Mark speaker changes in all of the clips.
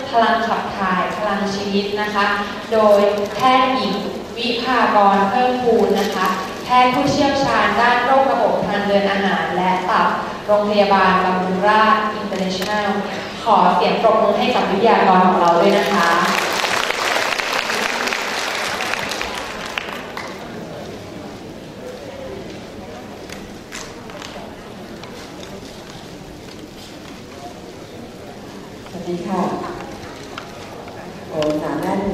Speaker 1: พลังขับถ่ายพลังชีวิตนะคะโดยแพทย์หญิงวิภากรเพิ่มพูนนะคะแพทย์ผู้เชี่ยวชาญด้านโรคระบบทางเดินอาหารและตับโรงพยาบาลบำรุงราษฎร์อินเตอร์เนชั่นแนลขอเสียงปรบมือให้กับวิทยากรของเราด้วยนะคะ
Speaker 2: สวัสดีค่ะโอ้หนาแน่น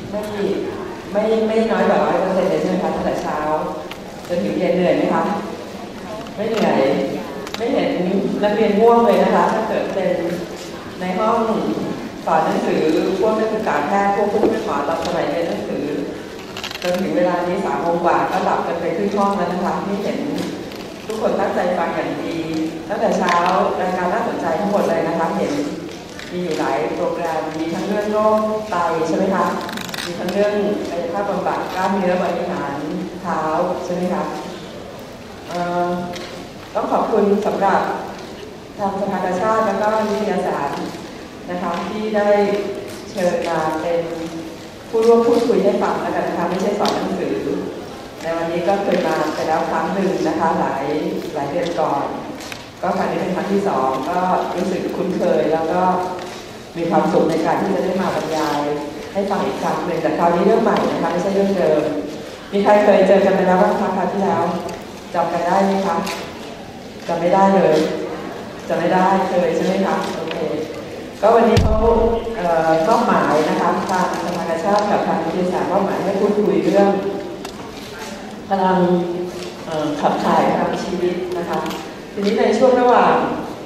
Speaker 2: ไม่น้อยกว่า100%เลยใช่ไหมคะตั้งแต่เช้าจนถึงเย็นเหนื่อยไหมคะไม่เหนื่อยไม่เห็นนักเรียนง่วงเลยนะคะถ้าเกิดเป็นในห้องสอนหนังสือพวกนักศึกษาแพทย์พวกผู้เป็นหมอตอนสมัยเรียนหนังสือจนถึงเวลานี้3 โมงกว่าก็หลับกันไปครึ่งห้องแล้วนะคะที่เห็นทุกคนตั้งใจฟังอย่างดีตั้งแต่เช้ารายการน่าสนใจทั้งหมดเลยนะคะเห็นมีอยู่หลายโปรแกรมมีทั้งเรื่องโรคไตใช่ไหมคะมีทั้งเรื่องกายภาพบำบัดกล้ามเนื้อบริหารเท้าใช่ไหมคะต้องขอบคุณสำหรับทางสภากาชาติและก็วิทยาศาสตร์นะคะที่ได้เชิญมาเป็นผู้ร่วมพูดคุยให้ฟังแล้วกันนะคะไม่ใช่สอนหนังสือในวันนี้ก็เคยมาไปแล้วครั้งหนึ่งนะคะหลายเดือนก่อนก็ครั้งนี้เป็นครั้งที่2ก็รู้สึกคุ้นเคยแล้วก็มีความสุขในการที่จะได้มาบรรยายให้ฟังอีกครั้งหนึ่งแต่คราวนี้เรื่องใหม่นะคะไม่ใช่เรื่องเดิมมีใครเคยเจอกันไปแล้วบ้างคะคราวที่แล้วจำกันได้ไหมคะจำไม่ได้เลยจำไม่ได้เลยใช่ไหมคะโอเคก็วันนี้เขามอบหมายนะคะทางสภากาชาติกับทางวิทยาศาสตร์มอบหมายให้พูดคุยเรื่องพลังขับถ่ายพลังชีวิตนะคะทีนี้ในช่วงระหว่าง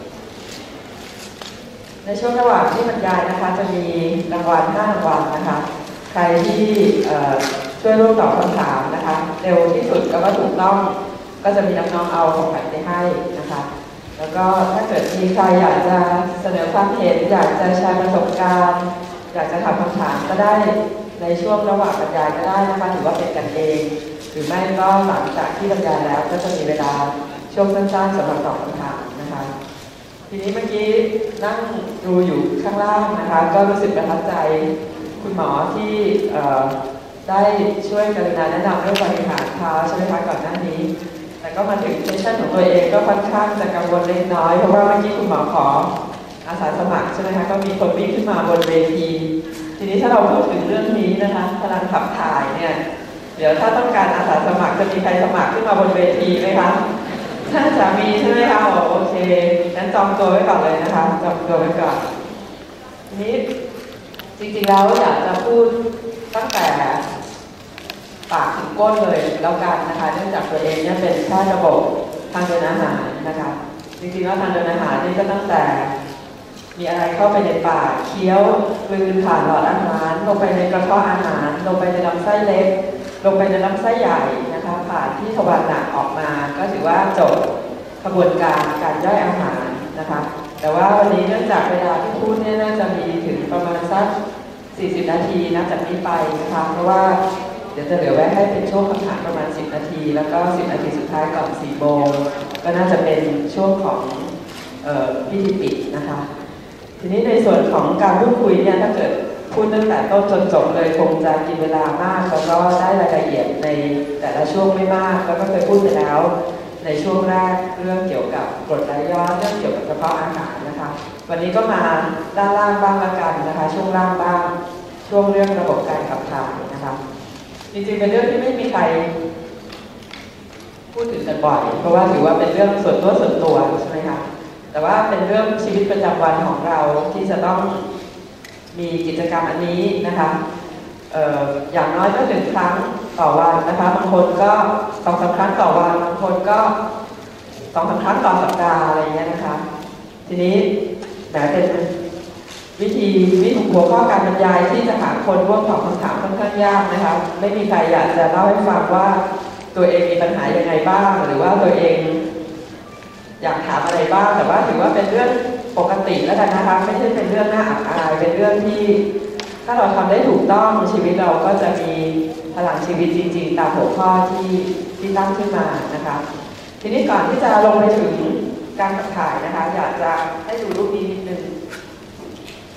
Speaker 2: ที่บรรยายนะคะจะมีรางวัล5 รางวัลนะคะใครที่ช่วยร่วมตอบคำถามนะคะเร็วที่สุดแล้วก็ถูกต้องก็จะมีน้องๆเอาของขวัญไปให้นะคะแล้วก็ถ้าเกิดมีใครอยากจะเสนอความเห็นอยากจะแชร์ประสบการณ์อยากจะถามคำถามก็ได้ในช่วงระหว่างบรรยายก็ได้นะคะถือว่าเป็นกันเองหรือไม่ก็หลังจากที่บรรยายแล้วก็จะมีเวลาช่วงสั้นๆสำหรับตอบคำถามนะคะทีนี้เมื่อกี้นั่งดูอยู่ข้างล่างนะคะก็รู้สึกประทับใจคุณหมอที่ได้ช่วยกรุณาแนะนำเรื่องบริหารเท้าใช่ไหมคะก่อนหน้านี้แต่ก็มาถึงเซสชั่นของตัวเองก็ค่อนข้างจะกังวลเล็กน้อยเพราะว่าเมื่อกี้คุณหมอขออาสาสมัครใช่ไหมคะก็มีคนวิ่งขึ้นมาบนเวทีทีนี้ถ้าเราพูดถึงเรื่องนี้นะคะพลังขับถ่ายเนี่ยเดี๋ยวถ้าต้องการอาสาสมัครจะมีใครสมัครขึ้นมาบนเวทีไหมคะถ้าจะมีใช่ไหมคะโอเคงั้นจองตัวไว้ก่อนเลยนะคะจองตัวไว้ก่อนทีนี้จริงๆแล้วอยากจะพูดตั้งแต่ปากถึงก้นเลยแล้วกันนะคะเนื่องจากตัวเองเนี่ยเป็นแพทย์ระบบทางเดินอาหารนะคะจริงๆแล้วทางเดินอาหารนี่ก็ตั้งแต่มีอะไรเข้าไปในปากเคี้ยวกลืนผ่านหลอดอาหารลงไปในกระเพาะอาหารลงไปในลำไส้เล็กลงไปในลำไส้ใหญ่นะคะผ่านที่ทวารหนักออกมาก็ถือว่าจบกระบวนการย่อยอาหารนะคะแต่ว่าวันนี้เนื่องจากเวลาที่พูดเนี่ยน่าจะมีถึงประมาณสัก40 นาทีนับจากนี้ไปนะคะเพราะว่าเดี๋ยวจะเหลือไว้ให้เป็นช่วงคำถามประมาณ10 นาทีแล้วก็10 นาทีสุดท้ายก่อน4 โมงก็น่าจะเป็นช่วงของพิธีปิดนะคะทีนี้ในส่วนของการพูดคุยเนี่ยถ้าเกิดพูดตั้งแต่ต้นจนจบเลยคงจะกินเวลามากแล้วก็ได้รายละเอียดในแต่ละช่วงไม่มากแล้วก็เคยพูดไปแล้วในช่วงแรกเรื่องเกี่ยวกับกรดไหลย้อนเรื่องเกี่ยวกับกระเพาะอาหารนะคะวันนี้ก็มาด้านล่างบ้างละกันนะคะช่วงล่างบ้างช่วงเรื่องระบบการขับถ่ายนะคะจริงๆเป็นเรื่องที่ไม่มีใครพูดถึงกันบ่อยเพราะว่าถือว่าเป็นเรื่องส่วนตัวใช่ไหมคะแต่ว่าเป็นเรื่องชีวิตประจำวันของเราที่จะต้องมีกิจกรรมอันนี้นะคะอย่างน้อยก็1 ครั้งต่อวันนะคะบางคนก็2-3 ครั้งต่อวันบางคนก็2-3 ครั้งต่อสัปดาห์อะไรเงี้ยนะคะทีนี้แหมเป็นวิธีหัวข้อการบรรยายที่จะหาคนร่วมตอบคำถามค่อนข้างยากนะคะไม่มีใครอยากจะเล่าให้ฟังว่าตัวเองมีปัญหายังไงบ้างหรือว่าตัวเองอยากถามอะไรบ้างแต่ว่าถือว่าเป็นเรื่องปกติแล้วกันนะคะไม่ใช่เป็นเรื่องน่าอับอายเป็นเรื่องที่ถ้าเราทำได้ถูกต้องชีวิตเราก็จะมีพลังชีวิตจริงๆตามหัวข้อที่ตั้งขึ้นมานะคะทีนี้ก่อนที่จะลงไปถึงการขับถ่ายนะคะอยากจะให้ดูรูปนี้นิดนึง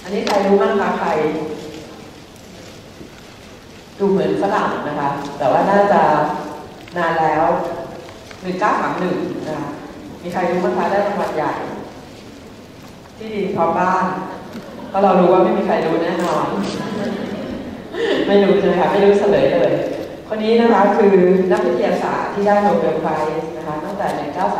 Speaker 2: อันนี้ใครรู้บ้างคะใครดูเหมือนฝรั่งนะคะแต่ว่าน่าจะนานแล้ว1931นะคะมีใครรู้บ้างคะได้รางวัลใหญ่ที่ดินพร้อมบ้านเพราะเรารู้ว่าไม่มีใครรู้แน่นอน ไม่รู้ใช่ไหมคะไม่รู้เฉลยเลยคนนี้นะคะคือนักวิทยาศาสตร์ที่ได้โนเบลไพรส์นะคะตั้งแต่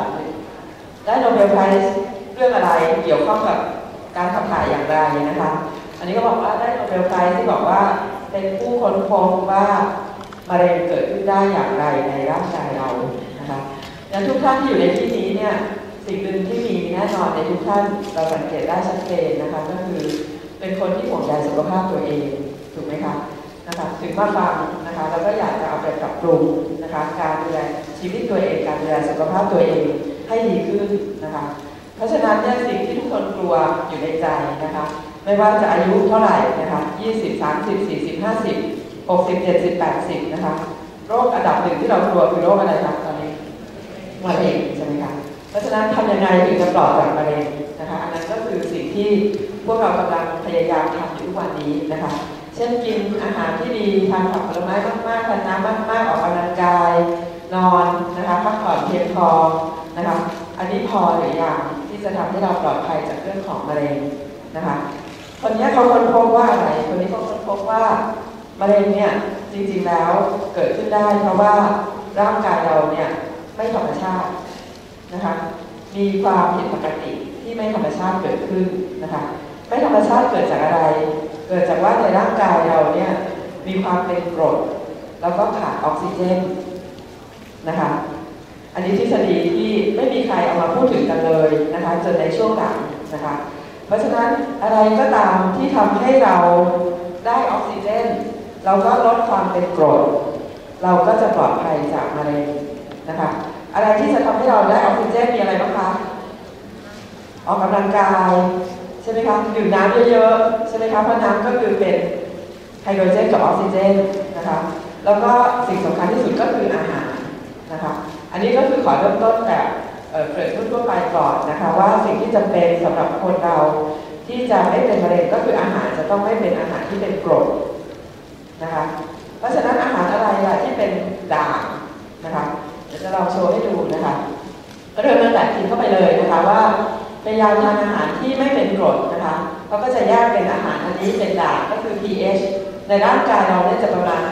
Speaker 2: 1931ได้โนเบลไพรส์เรื่องอะไรเกี่ยวข้องกับการขับถ่ายอย่างไรนะคะอันนี้ก็บอกว่าได้โนเบลไพรส์ที่บอกว่าเป็นผู้ค้นพบว่ามะเร็งเกิดขึ้นได้อย่างไรในร่างกายเรานะคะดังนั้นทุกท่านที่อยู่ในที่นี้เนี่ยสิ่งหนึ่งที่มีแน่นอนในทุกท่านเราสังเกตได้ชัดเจนนะคะก็คือเป็นคนที่ห่วงใยสุขภาพตัวเองถูกไหมคะนะคะถึงมาฟังนะคะแล้วก็อยากจะเอาไปปรับปรุงนะคะการดูแลชีวิตตัวเองการดูแลสุขภาพตัวเองให้ดีขึ้นนะคะเพราะฉะนั้นเนี่ยสิ่งที่ทุกคนกลัวอยู่ในใจนะคะไม่ว่าจะอายุเท่าไหร่นะคะ20 30 40 50 60 70 80นะคะโรคอันดับหนึ่งที่เรากลัวคือโรคอะไรคะตอนนี้มะเร็งใช่ไหมคะเพราะฉะนั้นทำยังไงถึงจะปลอดจากมะเร็งนะคะอันนั้นก็คือสิ่งที่พวกเรากำลังพยายามทำอยู่ทุกวันนี้นะคะเช่นกินอาหารที่ดีทานผักผลไม้มากๆทานน้ำมากๆออกกำลังกายนอนนะคะพักผ่อนเพียงพอนะคะอันนี้พอหรือยังที่จะทำให้เราปลอดภัยจากเรื่องของมะเร็งนะคะคนนี้เขาค้นพบว่าอะไรคนนี้เขาค้นพบว่ามะเร็งเนี่ยจริงๆแล้วเกิดขึ้นได้เพราะว่าร่างกายเราเนี่ยไม่ธรรมชาตินะคะมีความผิดปกติที่ไม่ธรรมชาติเกิดขึ้นนะคะไม่ธรรมชาติเกิดจากอะไรเกิดจากว่าในร่างกายเราเนี่ยมีความเป็นกรดแล้วก็ขาดออกซิเจนนะคะอันนี้ทฤษฎีที่ไม่มีใครเอามาพูดถึงกันเลยนะคะจนในช่วงหลังนะคะเพราะฉะนั้นอะไรก็ตามที่ทำให้เราได้ออกซิเจนเราก็ลดความเป็นกรดเราก็จะปลอดภัยจากมะเร็งนะคะอะไรที่จะทำให้เราได้ออกซิเจนมีอะไรบ้างคะออกกำลังกายใช่ไหมคะดื่มน้ำเยอะๆใช่ไหมคะเพราะน้ำก็คือเป็นไฮโดรเจนกับออกซิเจนนะคะแล้วก็สิ่งสำคัญที่สุดก็คืออาหารนะคะอันนี้ก็คือขอเริ่มต้นแบบเกริ่นทั่วไปก่อนนะคะว่าสิ่งที่จำเป็นสำหรับคนเราที่จะไม่เป็นมะเร็งก็คืออาหารจะต้องไม่เป็นอาหารที่เป็นกรดนะคะเพราะฉะนั้นอาหารอะไรล่ะที่เป็นด่างนะคะเดี๋ยวจะลองโชว์ให้ดูนะคะก็เริ่มตั้งแต่กินเข้าไปเลยนะคะว่าพยายามทานอาหารที่ไม่เป็นกรดนะคะเขาก็จะแยกเป็นอาหารอันนี้เป็นด่างก็คือ pH ในร่างกายเราเนี่ยจะประมาณ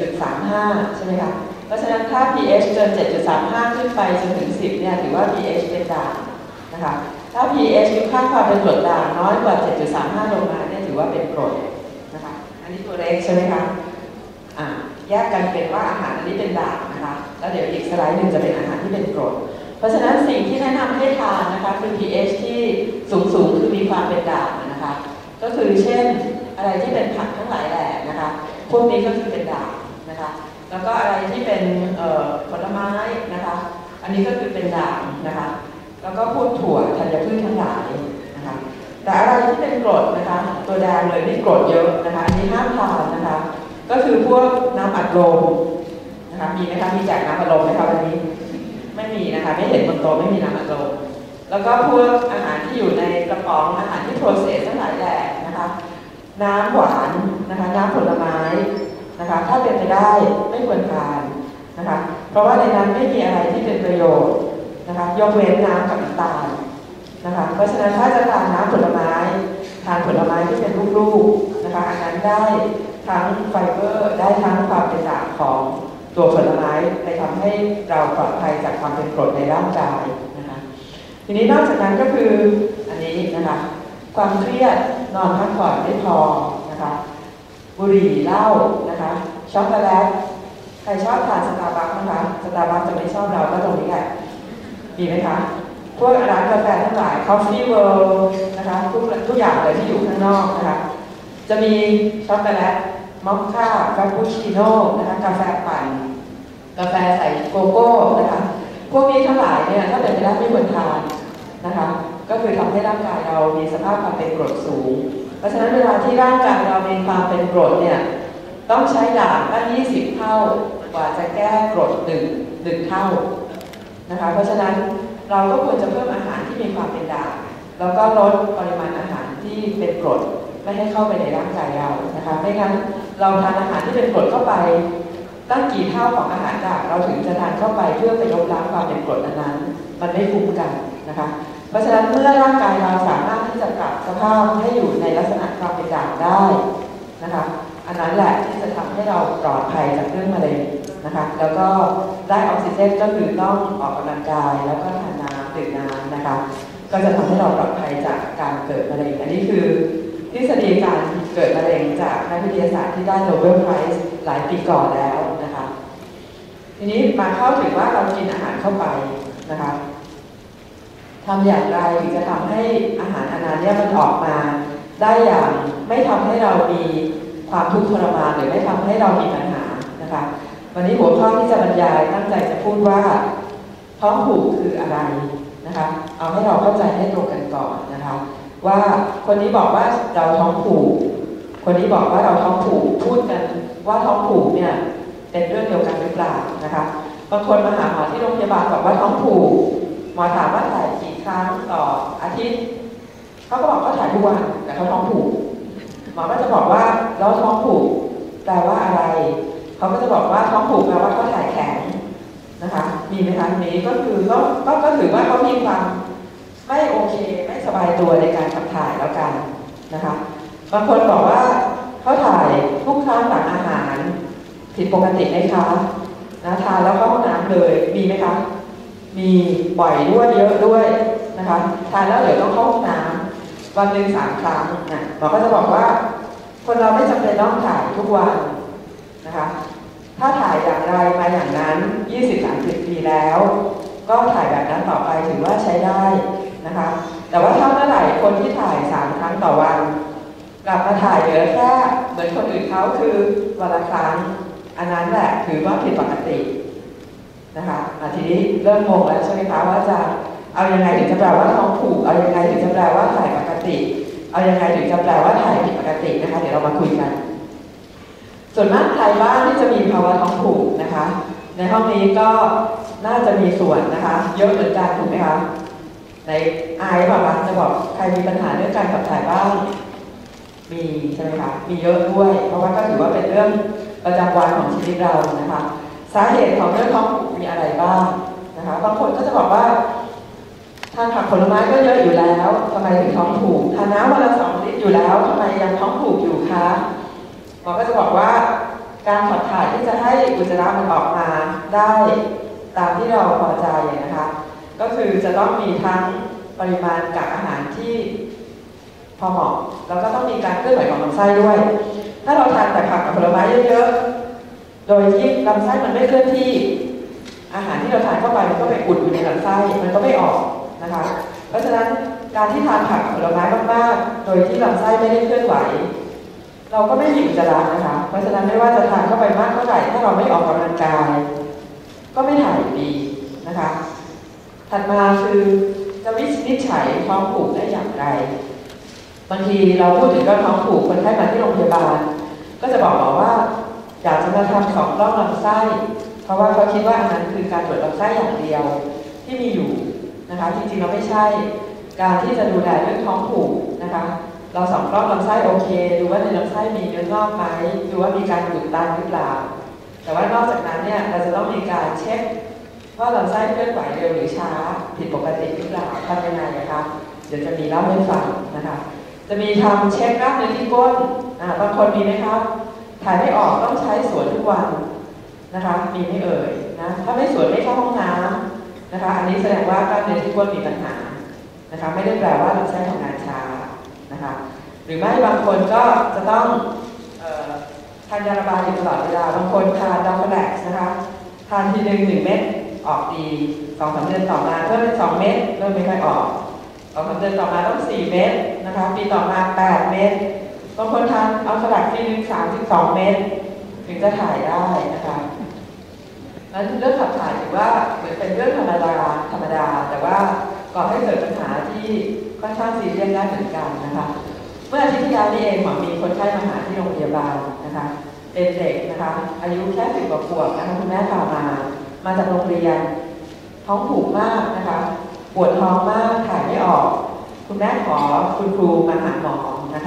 Speaker 2: 7.35 ใช่ไหมคะเพราะฉะนั้นถ้า pH เกิน 7.35 ขึ้นไปจนถึง 10 เนี่ยถือว่า pH เป็นด่างนะคะถ้า pH อยู่ค่าความเป็นกรดด่างน้อยกว่า 7.35 ลงมาเนี่ยถือว่าเป็นกรดนะคะอันนี้ตัวเล็กใช่ไหมคะแยกกันเป็นว่าอาหารอันนี้เป็นด่างนะคะแล้วเดี๋ยวอีกสไลด์หนึ่งจะเป็นอาหารที่เป็นกรดเพราะฉะนั้นสิ่งที่แนะนำให้ทานนะคะคือ pH ที่สูงคือมีความเป็นด่างนะคะก็คือเช่นอะไรที่เป็นผักทั้งหลายแหล่นะคะพวกนี้ก็คือเป็นด่างนะคะแล้วก็อะไรที่เป็นผลไม้นะคะอันนี้ก็คือเป็นด่างนะคะแล้วก็พวกถั่วธัญพืชทั้งหลายนะคะแต่อะไรที่เป็นกรดนะคะตัวแดงเลยนี่กรดเยอะนะคะอันนี้ห้ามทานนะคะก็คือพวกน้ำอัดลมนะคะมีไหมคะมีแจกน้ำอัดลมไหมคะวันนี้ไม่มีนะคะไม่เห็นบนโต๊ะไม่มีน้ำอัดลมแล้วก็พวกอาหารที่อยู่ในกระป๋องอาหารที่โปรเซสทั้งหลายแหล่นะคะน้ำหวานนะคะน้ำผลไม้นะคะถ้าเป็นไปได้ไม่ควรทานนะคะเพราะว่าในนั้นไม่มีอะไรที่เป็นประโยชน์นะคะยกเว้นน้ำกับน้ำตาลนะคะเพราะฉะนั้นถ้าจะทานน้ำผลไม้ทานผลไม้ที่เป็นลูกๆนะคะอันนั้นได้ทั้งไฟเบอร์ได้ทั้งความเป็นด่างของตัวผลไม้ไปทำให้เราปลอดภัยจากความเป็นกรดในร่างกายนะคะทีนี้นอกจากนั้นก็คืออันนี้นะคะความเครียดนอนพักผ่อนไม่พอนะคะบุหรี่เหล้านะคะช็อกโกแลตใครชอบทานสตาร์บัคนะคะสตาร์บัคจะไม่ชอบเราก็ตรงนี้แหละมีไหมคะพวกร้านกาแฟทั้งหลาย Coffee World นะคะทุกอย่างเลยที่อยู่ข้างนอกนะคะจะมีช็อกโกแลตมอคค่าคาปูชิโน่นะคะกาแฟปั่นกาแฟใส่โกโก้นะคะพวกนี้ทั้งหลายเนี่ยถ้าเป็นไปได้ไม่ควรทานนะคะก็คือทำให้ร่างกายเรามีสภาพความเป็นกรดสูงเพราะฉะนั้นเวลาที่ร่างกายเรามีความเป็นกรดเนี่ยต้องใช้ด่างตั้ง20 เท่ากว่าจะแก้กรด1เท่านะคะเพราะฉะนั้นเราก็ควรจะเพิ่มอาหารที่มีความเป็นด่างแล้วก็ลดปริมาณอาหารที่เป็นกรดไม่ไม่ให้เข้าไปในร่างกายเรานะคะไม่งั้นเราทานอาหารที่เป็นกรดเข้าไปตั้งกี่เท่าของอาหารจากเราถึงจะทานเข้าไปเพื่อไปลบล้างความเป็นกรดอันนั้นมันไม่คุ้มกันนะคะเพราะฉะนั้นเมื่อร่างกายเราสามารถที่จะปรับสภาพให้อยู่ในลักษณะความเป็นด่างได้นะคะอันนั้นแหละที่จะทำให้เราปลอดภัยจากเรื่องมะเร็งนะคะแล้วก็ได้ออกซิเจนก็คือต้องออกกำลังกายแล้วก็ทานน้ำดื่มน้ำนะคะก็จะทำให้เราปลอดภัยจากการเกิดมะเร็งอันนี้คือทฤษฎีการเกิดมะเร็งจากนักวิทยาศาสตร์ที่ได้โนเบลไพรส์หลายปีก่อนแล้วนะคะทีนี้มาเข้าถึงว่าเรากินอาหารเข้าไปนะคะทำอย่างไรจะทำให้อาหารอันนั้นเนี่ยมันออกมาได้อย่างไม่ทำให้เรามีความทุกข์ทรมานหรือไม่ทำให้เรามีปัญหานะคะวันนี้หัวข้อที่จะบรรยายตั้งใจจะพูดว่าท้องผูกคืออะไรนะคะเอาให้เราเข้าใจให้ตรงกันก่อนนะคะว่าคนนี้บอกว่าเราท้องผูกคนนี้บอกว่าเราท้องผูกพูดกันว่าท้องผูกเนี่ยเป็นเรื่องเดียวกันหรือเปล่านะคะบางคนมาหาหมอที่โรงพยาบาลบอกว่าท้องผูกหมอถามว่าถ่ายกี่ครั้งต่ออาทิตย์เขาก็บอกเขาถ่ายทุกวันแต่เขาท้องผูกหมอก็จะบอกว่าเราท้องผูกแปลว่าอะไรเขาก็จะบอกว่าท้องผูกแปลว่าเขาถ่ายแข็งนะคะมีไหมคะนี้ก็คือก็ถือว่าเขามีความไม่โอเคไม่สบายตัวในการขับถ่ายแล้วกันนะคะบางคนบอกว่าเขาถ่ายทุกครั้งหลังอาหารผิดปกติไหมคะนะทานแล้วเข้าห้องน้ำเลยมีไหมคะมีบ่อยด้วยเยอะด้วยนะคะทานแล้วเดี๋ยวต้องเข้าห้องน้ำวันหนึ่ง3 ครั้งนะหมอก็จะบอกว่าคนเราไม่จำเป็นต้องถ่ายทุกวันนะคะถ้าถ่ายอย่างไรมาอย่างนั้น 20-30 ปีแล้วก็ถ่ายแบบนั้นต่อไปถือว่าใช้ได้นะคะแต่ว่าถ้าเมื่อไหร่คนที่ถ่าย3 ครั้งต่อวันกลับมาถ่ายเหลือแค่เหมือนคนอื่นเขาคือวันละครั้งอันนั้นแหละถือว่าผิดปกตินะคะทีนี้เริ่มงงแล้วใช่ไหมคะว่าจะเอายังไงถึงจะแปลว่าท้องผูกเอายังไงถึงจะแปลว่าถ่ายปกติเอายังไงถึงจะแปลว่าถ่ายผิดปกตินะคะเดี๋ยวเรามาคุยกันส่วนมากใครบ้างที่จะมีภาวะท้องผูกนะคะในห้องนี้ก็น่าจะมีส่วนนะคะเยอะเหมือนกันถูกไหมคะในอายบอกว่าจะบอกใครมีปัญหาเรื่องการขับถ่ายบ้างมีใช่ไหมคะมีเยอะด้วยเพราะว่าก็ถือว่าเป็นเรื่องประจำวันของชีวิตเรานะคะสาเหตุของเรื่องท้องผูกมีอะไรบ้างนะคะบางคนก็จะบอกว่าทานผักผลไม้ก็เยอะอยู่แล้วทำไมถึงท้องผูกทานน้ำวันละ2 ลิตรอยู่แล้วทำไมยังท้องผูกอยู่คะหมอก็จะบอกว่าการขับถ่ายที่จะให้อุจจาระมันออกมาได้ตามที่เราพอใจนะคะก็คือจะต้องมีทั้งปริมาณกากอาหารที่พอเหมาะแล้วก็ต้องมีการเคลื่อนไหวของลำไส้ด้วยถ้าเราทานแต่ผักกับผลไม้เยอะๆโดยที่ลำไส้มันไม่เคลื่อนที่อาหารที่เราทานเข้าไปมันก็ไปอุดอยู่ในลำไส้มันก็ไม่ออกนะคะเพราะฉะนั้นการที่ทานผักกับผลไม้มากๆโดยที่ลำไส้ไม่ได้เคลื่อนไหวเราก็ไม่มีอุจจาระนะคะเพราะฉะนั้นไม่ว่าจะทานเข้าไปมากเท่าไหร่ถ้าเราไม่ออกกำลังกายก็ไม่ถ่ายดีนะคะถัดมาคือจะวินิจฉัยท้องผูกได้อย่างไรบางทีเราพูดถึงเรื่องท้องผูกคนไข้มาที่โรงพยาบาลก็จะบอกหมอว่าอยากจะมาทำ2 กล้องลำไส้เพราะว่าเขาคิดว่าอันนั้นคือการตรวจลำไส้อย่างเดียวที่มีอยู่นะคะจริงๆเราไม่ใช่การที่จะดูแลเรื่องท้องผูกนะคะเรา2 กล้องลำไส้โอเคดูว่าในลำไส้มีเนื้องอกไหมดูว่ามีการอุดตันหรือเปล่าแต่ว่านอกจากนั้นเนี่ยเราจะต้องมีการเช็คว่าลำไส้เคลื่อนไหวเร็วหรือช้าผิดปกติหรือเปล่าทำยังไงนะคะเดี๋ยวจะมีเล่าให้ฟังนะคะจะมีทำเช็คกล้ามเนื้อที่ก้นบางคนมีไหมครับถ่ายไม่ออกต้องใช้สวนทุกวันนะคะมีไม่เอ่ยนะถ้าไม่สวนไม่เข้าห้องน้ำนะคะอันนี้แสดงว่ากล้ามเนื้อที่ก้นมีปัญหานะคะไม่ได้แปลว่าลำไส้ทำงานช้านะคะหรือไม่บางคนก็จะต้องทานยาระบายอยู่ตลอดเวลาบางคนทานดอฟแลกซ์นะคะทานทีนึง1 เม็ดออกดี 2-3 เดือนต่อมาเพิ่มเป็น2 เม็ดเริ่มไม่ค่อยออก2-3 เดือนต่อมาต้อง4 เม็ดนะคะปีต่อมา8 เม็ดบางคนทานเอาสลัดทีนึง32 เม็ดถึงจะถ่ายได้นะคะนั้นเรื่องขับถ่ายถือว่าเหมือนเป็นเรื่องธรรมดาแต่ว่าก่อให้เกิดปัญหาที่ค่อนข้างซีเรียสได้เหมือนกันนะคะเมื่ออาทิตย์ที่แล้วนี่เองหมอมีคนไข้มาหาที่โรงพยาบาลนะคะเป็นเด็กนะคะอายุแค่10 กว่าขวบนะคะคุณแม่พามาจากโรงเรียนท้องผูกมากนะคะปวดท้องมากถ่ายไม่ออกคุณแม่ขอคุณครูมาหาหมอนะคะ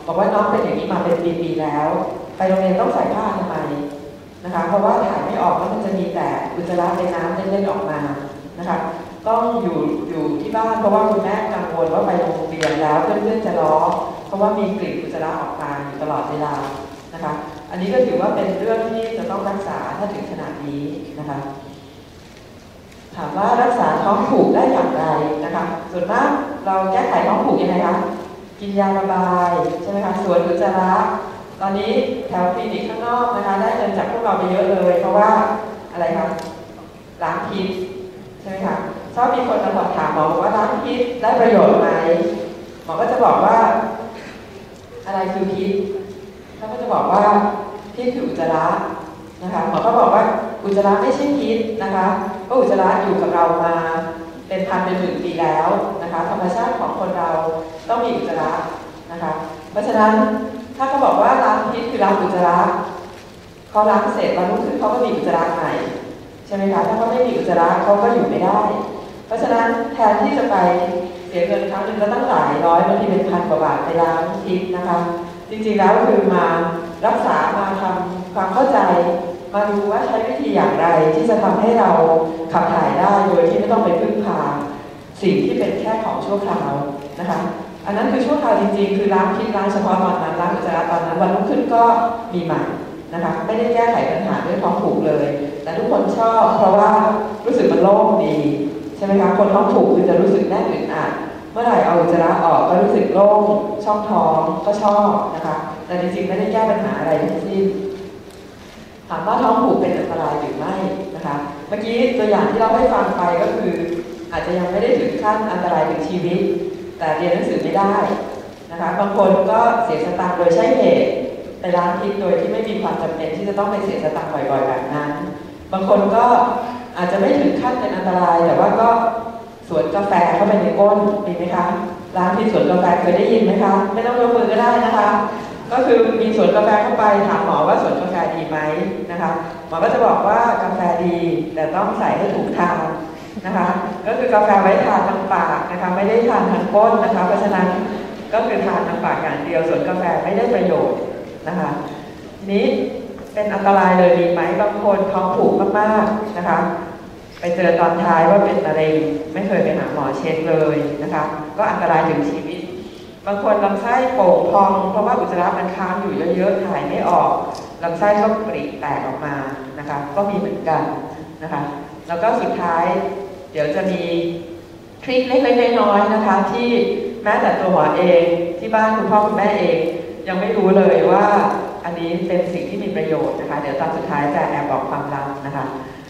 Speaker 2: บอกว่าน้องเป็นอย่างนี้มาเป็นปีๆแล้วไปโรงเรียนต้องใส่ผ้าอนามัยนะคะเพราะว่าถ่ายไม่ออกแล้วมันจะมีแต่อุจจาระในน้ำเล่นๆออกมานะคะต้องอยู่ที่บ้านเพราะว่าคุณแม่กังวลว่าไปโรงเรียนแล้วเพื่อนๆจะล้อเพราะว่ามีกลิ่นอุจจาระออกมาอยู่ตลอดเวลานะคะอันนี้ก็ถือว่าเป็นเรื่องที่จะต้องรักษาถ้าถึงขนาดนี้นะคะถามว่ารักษาท้องผูกได้อย่างไรนะคะส่วนมากเราแก้ไขท้องผูกยังไงคะกินยาระบายใช่ไหมคะสวนอุจจาระตอนนี้แถวคลินิกข้างนอกนะคะได้เงินจากพวกเราไปเยอะเลยเพราะว่าอะไรคะล้างพิษใช่ไหมคะชอบมีคนมาถามหมอบอกว่าล้างพิษได้ประโยชน์ไหมหมอก็จะบอกว่าอะไรคือพิษเขาก็จะบอกว่าพิษคืออุจจาระนะคะหมอก็บอกว่าอุจจาระไม่ใช่พิษนะคะเพราะอุจจาระอยู่กับเรามาเป็นพันเป็นหมื่นปีแล้วนะคะธรรมชาติของคนเราต้องมีอุจจาระนะคะเพราะฉะนั้นถ้าเขาบอกว่าล้างพิษคือล้างอุจจาระเขาล้างเสร็จวันรุ่งขึ้นเขาก็มีอุจจาระใหม่ใช่ไหมคะถ้าเขาไม่มีอุจจาระเขาก็อยู่ไม่ได้เพราะฉะนั้นแทนที่จะไปเสียเงินครั้งหนึ่งก็ตั้งหลายร้อยบางทีเป็นพันกว่าบาทไปล้างพิษนะคะจริงๆแล้วคือมารักษามาทำความเข้าใจมาดูว่าใช้วิธีอย่างไรที่จะทำให้เราขับถ่ายได้โดยที่ไม่ต้องไปพึ่งพาสิ่งที่เป็นแค่ของชั่วคราวนะคะอันนั้นคือชั่วคราวจริงๆคือล้างพิษล้างเฉพาะตอนนั้นล้างอุจจาระตอนนั้นวันรุ่งขึ้นก็มีใหม่นะคะไม่ได้แก้ไขปัญหาด้วยท้องผูกเลยแต่ทุกคนชอบเพราะว่ารู้สึกมันโล่งดีใช่ไหมคะคนท้องผูกคือจะรู้สึกแน่นอึดอัดเมื่อไหร่เอาอุจจาระออกก็รู้สึกโล่งช่องท้องก็ชอบนะคะแต่จริงๆไม่ได้แก้ปัญหาอะไรทั้งสิ้นถามว่าท้องผูกเป็นอันตรายหรือไม่นะคะเมื่อกี้ตัวอย่างที่เราให้ฟังไปก็คืออาจจะยังไม่ได้ถึงขั้นอันตรายถึงชีวิตแต่เรียนหนังสือไม่ได้นะคะบางคนก็เสียสตางค์โดยใช้เหตุไปล้างพิษโดยที่ไม่มีความจำเป็นที่จะต้องไปเสียสตางค์บ่อยๆแบบนั้นบางคนก็อาจจะไม่ถึงขั้นเป็นอันตรายแต่ว่าก็สวนกาแฟเข้าไปในก้นมีไหมคะร้านที่สวนกาแฟเคยได้ยินไหมคะไม่ต้องยกมือก็ได้นะคะก็คือมีสวนกาแฟเข้าไปถามหมอว่าสวนกาแฟดีไหมนะคะหมอก็จะบอกว่ากาแฟดีแต่ต้องใส่ให้ถูกทางนะคะก็คือกาแฟไว้ทานทางปากนะคะไม่ได้ทานทางก้นนะคะเพราะฉะนั้นก็คือทานทางปากอย่างเดียวส่วนกาแฟไม่ได้ประโยชน์นะคะนี้เป็นอันตรายเลยดีไหมบางคนท้องผูกมากๆนะคะไปเจอตอนท้ายว่าเป็นมะเร็งไม่เคยไปหาหมอเช็คเลยนะคะก็อันตรายถึงชีวิตบางคนลำไส้โป่งพองเพราะว่าอุจจาระมันค้างอยู่เยอะๆถ่ายไม่ออกลำไส้ก็ปริแตกออกมานะคะก็มีเหมือนกันนะคะแล้วก็สุดท้ายเดี๋ยวจะมีทริคเล็กๆน้อยๆนะคะที่แม้แต่ตัวหมอเองที่บ้านคุณพ่อคุณแม่เองยังไม่รู้เลยว่าอันนี้เป็นสิ่งที่มีประโยชน์นะคะเดี๋ยวตอนสุดท้ายจะแอบบอกความลับนะคะ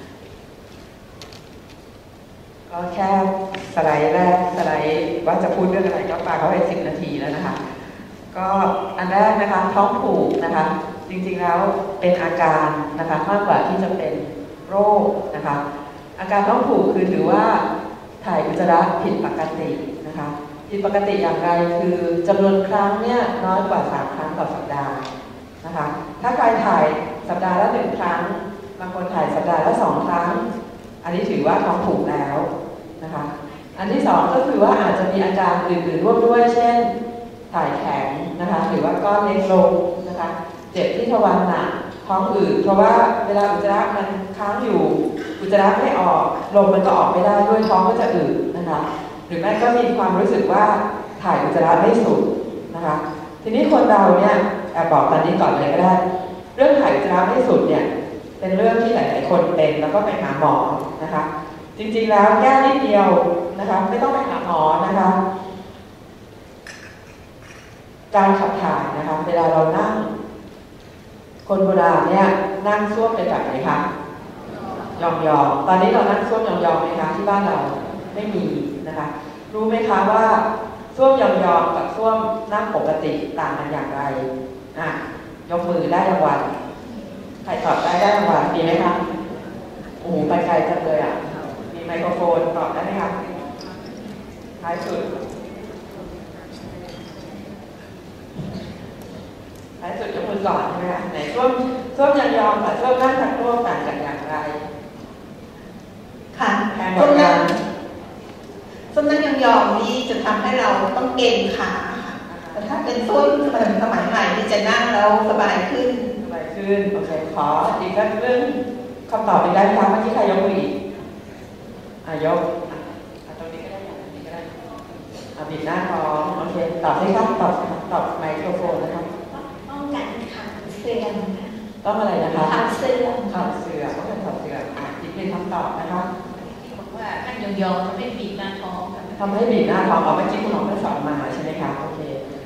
Speaker 2: ก็แค่สไลด์แรกสไลด์ว่าจะพูดเรื่องอะไรก็ปาเขาไป10 นาทีแล้วนะคะก็อันแรกนะคะท้องผูกนะคะจริงๆแล้วเป็นอาการนะคะมากกว่าที่จะเป็นโรคนะคะอาการท้องผูกคือถือว่าถ่ายอุจจาระผิดปกตินะคะผิดปกติอย่างไรคือจำนวนครั้งเนี่ยน้อยกว่า3 ครั้งต่อสัปดาห์นะคะถ้าใครถ่ายสัปดาห์ละ1 ครั้งบางคนถ่ายสัปดาห์ละ2 ครั้งอันนี้ถือว่าท้องผูกแล้วนะคะอันที่2ก็คือว่าอาจจะมีอาการอื่นๆร่วมด้วยเช่นถ่ายแข็งนะคะหรือว่าก้อนเล็กลงนะคะเจ็บที่ทวารหนักท้องอืดเพราะว่าเวลาอุจจาระมันค้างอยู่อุจจาระไม่ออกลมมันก็ออกไม่ได้ด้วยท้องก็จะอืดนะคะหรือแม่ก็มีความรู้สึกว่าถ่ายอุจจาระไม่สุดนะคะทีนี้คนเราเนี่ยบอกตอนนี้ก่อนเลยก็ได้เรื่องถ่ายอุจจาระไม่สุดเนี่ยเป็นเรื่องที่หลายๆคนเป็นแล้วก็ไปหาหมอนะคะจริงๆแล้วแก้นิดเดียวนะคะไม่ต้องไปหาหมอนะคะการขับถ่ายนะคะเวลาเรานั่งคนโบราณเนี่ยนั่งส้วมเป็นแบบไหนคะยองๆตอนนี้เรานั่งส้วมยองๆไหมคะที่บ้านเราไม่มีนะคะรู้ไหมคะว่าส้วมยองๆกับส้วมนั่งปกติต่างกันอย่างไรยกมือได้รางวัลใครตอบได้รางวัลมีไหมคะโอ้โหไปไกลจังเลยอ่ะมีไมโครโฟนตอบได้ไหมคะท้ายสุดยกมือก่อนใช่ไหมคะไหนส้วมยองๆกับส้วมนั่งทางร่วมต่างกันอย่างไร
Speaker 3: ค่ะส้วมนั่งยองๆนี่จะทำให้เราต้องเกร็งขาค่ะจะถ้าเป็นส้วมสมัยใหม่ที่จะนั่งแล้วสบายขึ้น
Speaker 2: โอเคขออีกเรื่องคำตอบอีกได้ไหมคะเมื่อกี้ใครยกมืออีกยกตรงนี้ก็ได้อย่างนี้ก็ได้บิดหน้าท้องโอเคตอบได้ครับตอบไมโครโฟนนะครับ
Speaker 4: ป้องกันขาเสื่อม
Speaker 2: ต้องอะไรนะคะ
Speaker 4: ขาเสื่อม
Speaker 2: ต้องเป็นขาเสื่อมอีกเป็นคำตอบนะคะ
Speaker 4: บอกว่านั่งยองๆทำให้บีบหน้าท้อง
Speaker 2: ทำให้บีบหน้าท้องเมื่อกี้คุณหมอได้สอนมาใช่ไหมคะโอเค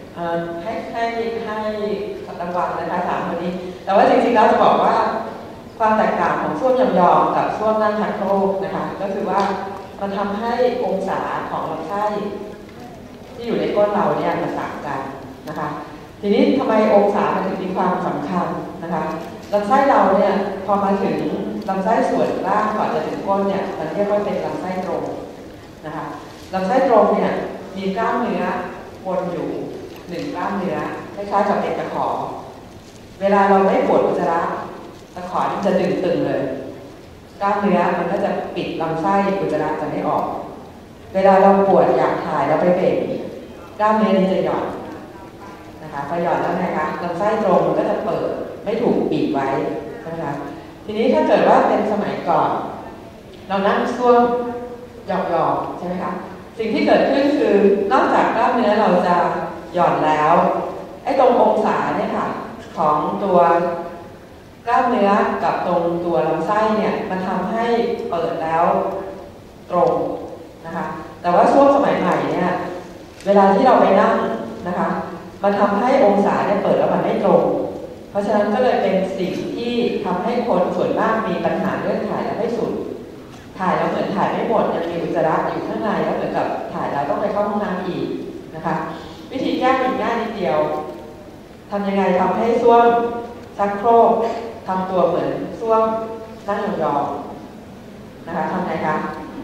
Speaker 2: ให้รางวัลนะคะถามคนนี้แต่ว่าจริงๆแล้วจะบอกว่าความแตกต่างของส้วมยองๆกับส้วมนั่งชักโครกนะคะก็คือว่ามันทำให้องศาของลำไส้ที่อยู่ในก้นเราเนี่ยมันต่างกันนะคะทีนี้ทำไมองศามันถึงมีความสำคัญนะคะลำไส้เราเนี่ยพอมาถึงลำไส้ส่วนล่างก่อนจะถึงก้นเนี่ยมันเรียกว่าเป็นลำไส้ตรงนะคะลำไส้ตรงเนี่ยมีกล้ามเนื้อวนอยู่1กล้ามเนื้อคล้ายๆกับเอ็นตะขอเวลาเราไม่ปวดอุจจาระตะขอมันจะดึงตึงเลยกล้ามเนื้อมันก็จะปิดลำไส้อุจจาระจะไม่ออกเวลาเราปวดอยากถ่ายแล้วไปเบ่งกล้ามเนื้อนี้จะหย่อนนะคะพอหย่อนแล้วไงคะลำไส้ตรงมันก็จะเปิดไม่ถูกปิดไว้ใช่ไหมคะทีนี้ถ้าเกิดว่าเป็นสมัยก่อนเรานั่งซ่วมหยอกๆใช่ไหมคะสิ่งที่เกิดขึ้นคือนอกจากกล้ามเนื้อเราจะหย่อนแล้วไอ้ตรงองศาเนี่ยค่ะของตัวกล้ามเนื้อกับตรงตัวลำไส้เนี่ยมันทำให้เปิดแล้วตรงนะคะแต่ว่าช่วงสมัยใหม่เนี่ยเวลาที่เราไปนั่งนะคะมันทำให้องศาเนี่ยเปิดแล้วมันไม่ตรงเพราะฉะนั้นก็เลยเป็นสิ่งที่ทำให้คนส่วนมากมีปัญหาเรื่องถ่ายแล้วไม่สุดถ่ายแล้วเหมือนถ่ายไม่หมดยังมีอุจจาระอยู่ข้างในแล้วเหมือนกับถ่ายแล้วต้องไปเข้าห้องน้ำอีกนะคะวิธีแก้ง่ายนิดเดียวทำยังไงทำให้ส้วมชักโครกทำตัวเหมือนส้วมนั่งยองๆนะคะทำไงคะ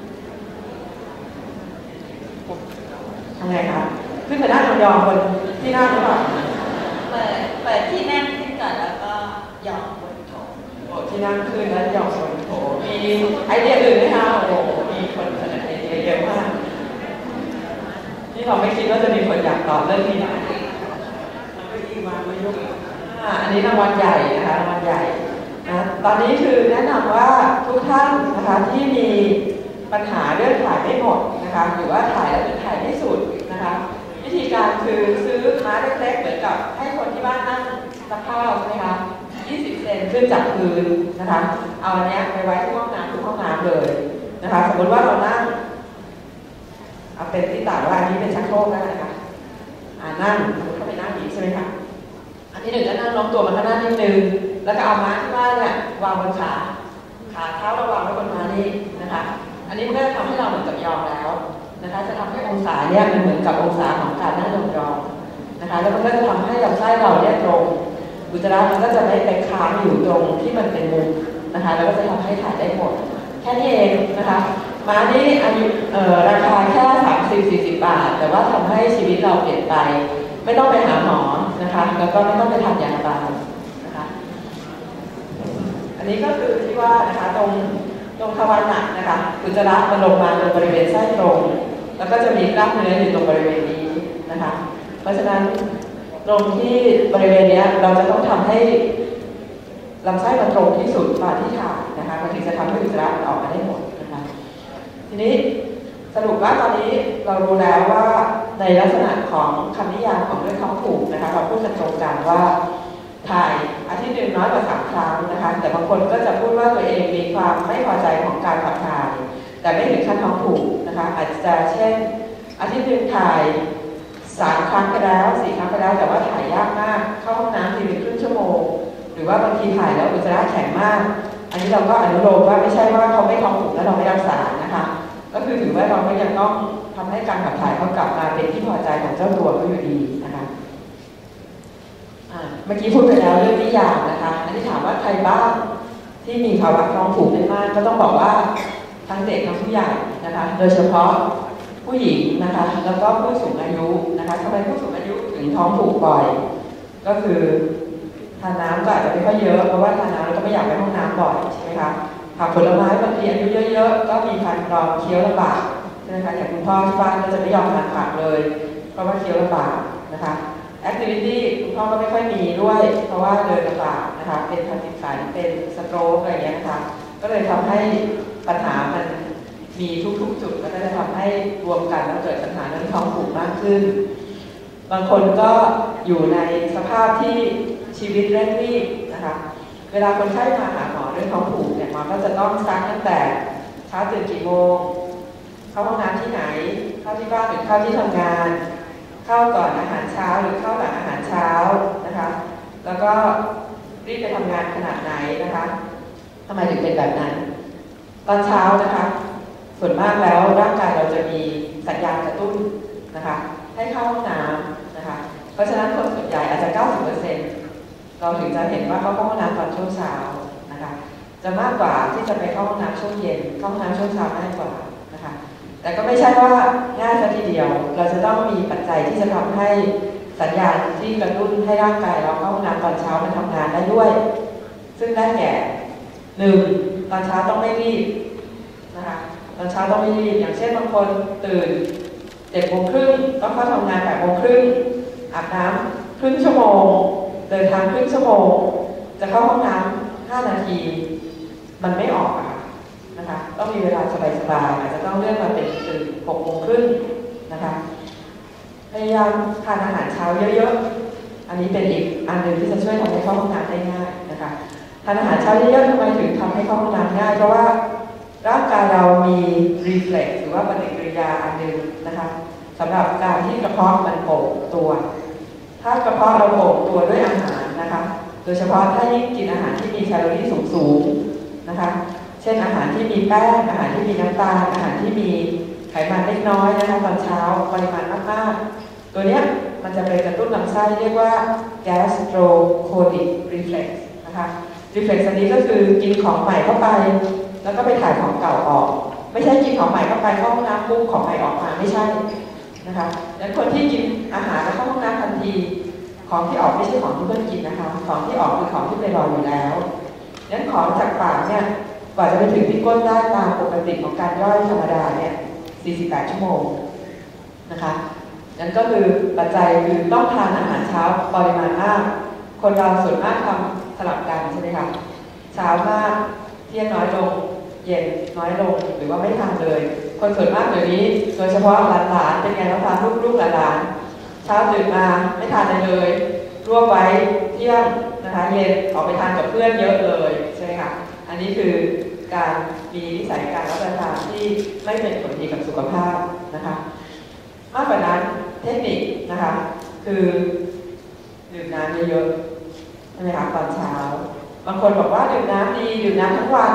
Speaker 2: ขึ้นไปนั่งยองๆบนที่นั่งหรือเปล่า
Speaker 4: เปิดที่นั่งขึ้นก่อนแล้วก็ยองบนโถ
Speaker 2: ที่นั่งขึ้นแล้วยองบนโถมีไอเดียอื่นไหมคะโอ้มีคนเสนอไอเดียเยอะมากที่เราไม่คิดว่าจะมีคนอยากตอบเรื่องนี้นะอันนี้รางวัลใหญ่นะคะรางวัลใหญ่นะตอนนี้คือแนะนำว่าทุกท่านนะคะที่มีปัญหาเรื่องถ่ายไม่หมดนะคะหรือว่าถ่ายแล้วถ่ายไม่สุดนะคะวิธีการคือซื้อม้าเล็กๆเหมือนกับให้คนที่บ้านนั่งซักผ้าใช่ไหมคะ20 เซนขึ้นจากพื้นนะคะเอาอันนี้ไปไว้ที่ห้องน้ำทุกห้องน้ำเลยนะคะสมมติว่าเรานั่งเอาเป็นที่ต่างว่าอันนี้เป็นชักโครกแล้วนะคะนั่งสมมติเข้าไปนั่งอย่างนี้ใช่ไหมคะอันที่หนึ่งก็นั่งล้มตัวมาข้างหน้านิดนึงแล้วก็เอาม้าที่บ้านเนี่ยวางบนขาเท้าเราวางไว้บนม้านี่นะคะอันนี้มันก็จะทำให้เราเหมือนกับยองแล้วนะคะจะทำให้องศาเนี่ยมันเหมือนกับองศาของการนั่งยองๆนะคะแล้วมันก็จะทำให้ลำไส้เราเนี่ยตรงอุจจาระมันก็จะไม่ไปค้างอยู่ตรงที่มันเป็นมุมนะคะแล้วก็จะทำให้ถ่ายได้หมดแค่นี้เองนะคะม้านี่อายุราคาแค่30-40 บาทแต่ว่าทำให้ชีวิตเราเปลี่ยนไปไม่ต้องไปหาหมอนะคะแล้วก็ไม่ต้องไปทานยาบาลนะคะอันนี้ก็คือที่ว่านะคะตรงทวารหนักนะคะอุจจาระมันลงมาตรงบริเวณไส้ตรงแล้วก็จะมีกล้ามเนื้ออยู่ตรงบริเวณนี้นะคะเพราะฉะนั้นตรงที่บริเวณนี้เราจะต้องทำให้ลำไส้มันตรงที่สุดมาที่ถ่ายนะคะมันถึงจะทำให้อุจจาระออกมาได้หมดนะคะทีนี้สรุปว่าตอนนี้เรารู้แล้วว่าในลักษณะของคำนิยามของเรื่องท้องผูกนะคะเราพูดกันตรงกันว่าถ่ายอาทิตย์หนึ่งน้อยกว่า3 ครั้งนะคะแต่บางคนก็จะพูดว่าตัวเองมีความไม่พอใจของการขับถ่ายแต่ไม่ถึงขั้นท้องผูกนะคะอาจจะเช่นอาทิตย์หนึ่งถ่าย3 ครั้งไปแล้ว4 ครั้งไปแล้วแต่ว่าถ่ายยากมากเข้าห้องน้ำทีเป็นครึ่งชั่วโมงหรือว่าบางทีถ่ายแล้วอุจจาระแข็งมากอันนี้เราก็อนุโลมว่าไม่ใช่ว่าเขาไม่ท้องผูกแล้วเราไม่รักษานะคะก็คือถือว่าเราก็ยังต้องทำให้การขับถ่ายเขากลับมาเป็นที่พอใจของเจ้าตัวก็อยู่ดีนะคะเมื่อกี้พูดไปแล้วเรื่องนิยามนะคะอันนี้ถามว่าใครบ้างที่มีภาวะท้องผูกไม่มากก็ต้องบอกว่าทั้งเด็กทั้งผู้ใหญ่นะคะโดยเฉพาะผู้หญิงนะคะแล้วก็ผู้สูงอายุนะคะทำไมผู้สูงอายุถึงท้องผูกบ่อยก็คือทานน้ำก็อาจจะไม่ค่อยเยอะเพราะว่าทานน้ำแล้วก็ไม่อยากไปห้องน้ำบ่อยใช่ไหมคะผักผลไม้บางทีอายุเยอะๆก็มีทานกรองเคี้ยวลำบากใช่ไหมคะอย่างคุณพ่อที่บ้านก็จะไม่ยอมทานผักเลยเพราะว่าเคี้ยวลำบากนะคะแอคทิวิตี้คุณพ่อก็ไม่ค่อยมีด้วยเพราะว่าเดินลำบากนะคะเป็นพาร์กินสันเป็นสโตรกอะไรอย่างเงี้ยนะคะก็เลยทำให้ปัญหามันมีทุกๆจุดแล้วก็จะทำให้รวมกันแล้วเกิดปัญหาเรื่องท้องผูกมากขึ้นบางคนก็อยู่ในสภาพที่ชีวิตเร่งรีบนะคะเวลาคนไข้มาหาหมอเรื่องท้องผูกเนี่ยหมอก็จะต้องซักตั้งแต่เช้าตื่นกี่โมงเข้าห้องน้ำที่ไหนเข้าที่บ้านหรือเข้าที่ทำงานเข้าก่อนอาหารเช้าหรือเข้าหลังอาหารเช้านะคะแล้วก็รีบไปทำงานขนาดไหนนะคะทำไมถึงเป็นแบบนั้นตอนเช้านะคะส่วนมากแล้วร่างกายเราจะมีสัญญาณกระตุ้นนะคะให้เข้าห้องน้ำนะคะเพราะฉะนั้นคนส่วนใหญ่อาจจะ 90% เราถึงจะเห็นว่าเขาเข้าห้องน้ำตอนช่วงเช้านะคะจะมากกว่าที่จะไปเข้าห้องน้ำช่วงเย็นเข้าห้องน้ำช่วงเช้าง่ายกว่านะคะแต่ก็ไม่ใช่ว่าง่ายซะทีเดียวเราจะต้องมีปัจจัยที่จะทำให้สัญญาณที่กระตุ้นให้ร่างกายเราเข้าห้องน้ำตอนเช้ามันทำงานได้ด้วยซึ่งได้แก่ 1. ตอนเช้าต้องไม่รีบนะคะตอนเช้าต้องไม่รีบอย่างเช่นบางคนตื่น7:30ต้องเข้าทำงาน8:30อาบน้ำครึ่งชั่วโมงเดินทางครึ่งชั่วโมงจะเข้าห้องน้ำ5 นาทีมันไม่ออกนะคะต้องมีเวลาสบายๆอาจจะต้องเลื่อนมาเป็นตื่น6:30นะคะพยายามทานอาหารเช้าเยอะๆอันนี้เป็นอีกอันหนึ่งที่จะช่วยทำให้เข้าห้องน้ำได้ง่ายนะคะทานอาหารเช้าเยอะๆทำไมถึงทำให้เข้าห้องน้ำง่ายเพราะว่าร่างกายเรามี reflex หรือว่าปฏิกิริยาอันหนึ่งนะคะสำหรับการที่กระเพาะมันโป่งตัวถ้ากระเพาะเราโป่งตัวด้วยอาหารนะคะโดยเฉพาะถ้ายิ่งกินอาหารที่มีแคลอรี่สูงๆนะคะเช่นอาหารที่มีแป้งอาหารที่มีน้ำตาลอาหารที่มีไขมันเล็กน้อยนะคะตอนเช้าปริมาณมากๆตัวเนี้ยมันจะไปกระตุ้นลำไส้เรียกว่า gastrocolic reflex นะคะ reflex อันนี้ก็คือกินของใหม่เข้าไปแล้วก็ไปถ่ายของเก่าออกไม่ใช่กินของใหม่เข้าไปเข้าห้องน้ำปุ๊บของใหม่ออกมาไม่ใช่นะคะดังนั้นคนที่กินอาหารแล้วเข้าห้องน้ำทันทีของที่ออกไม่ใช่ของที่เพิ่งกินนะคะของที่ออกคือของที่ไปรออยู่แล้วดังนั้นของจากปากเนี่ยกว่าจะไปถึงที่ก้นได้ตามปกติของการย่อยธรรมดาเนี่ย48 ชั่วโมงนะคะนั่นก็คือปัจจัยคือต้องทานอาหารเช้าปริมาณมากคนเราส่วนมากทำสลับกันใช่ไหมคะเช้ามากเที่ยงน้อยลงเย็นน้อยลงหรือว่าไม่ทานเลยคนส่วนมากเดี๋ยวนี้โดยเฉพาะหลานๆเป็นไงบ้างคะลูกๆหลานๆเช้าตื่นมาไม่ทานอะไรเลยรวบไว้เที่ยงนะคะเย็นออกไปทานกับเพื่อนเยอะเลยใช่ไหมคะอันนี้คือการมีนิสัยการรับประทานที่ไม่เป็นผลดีกับสุขภาพนะคะมากกว่านั้นเทคนิคนะคะคือดื่มน้ำเยอะๆใช่ไหมคะตอนเช้าบางคนบอกว่าดื่มน้ำดีดื่มน้ำทั้งวัน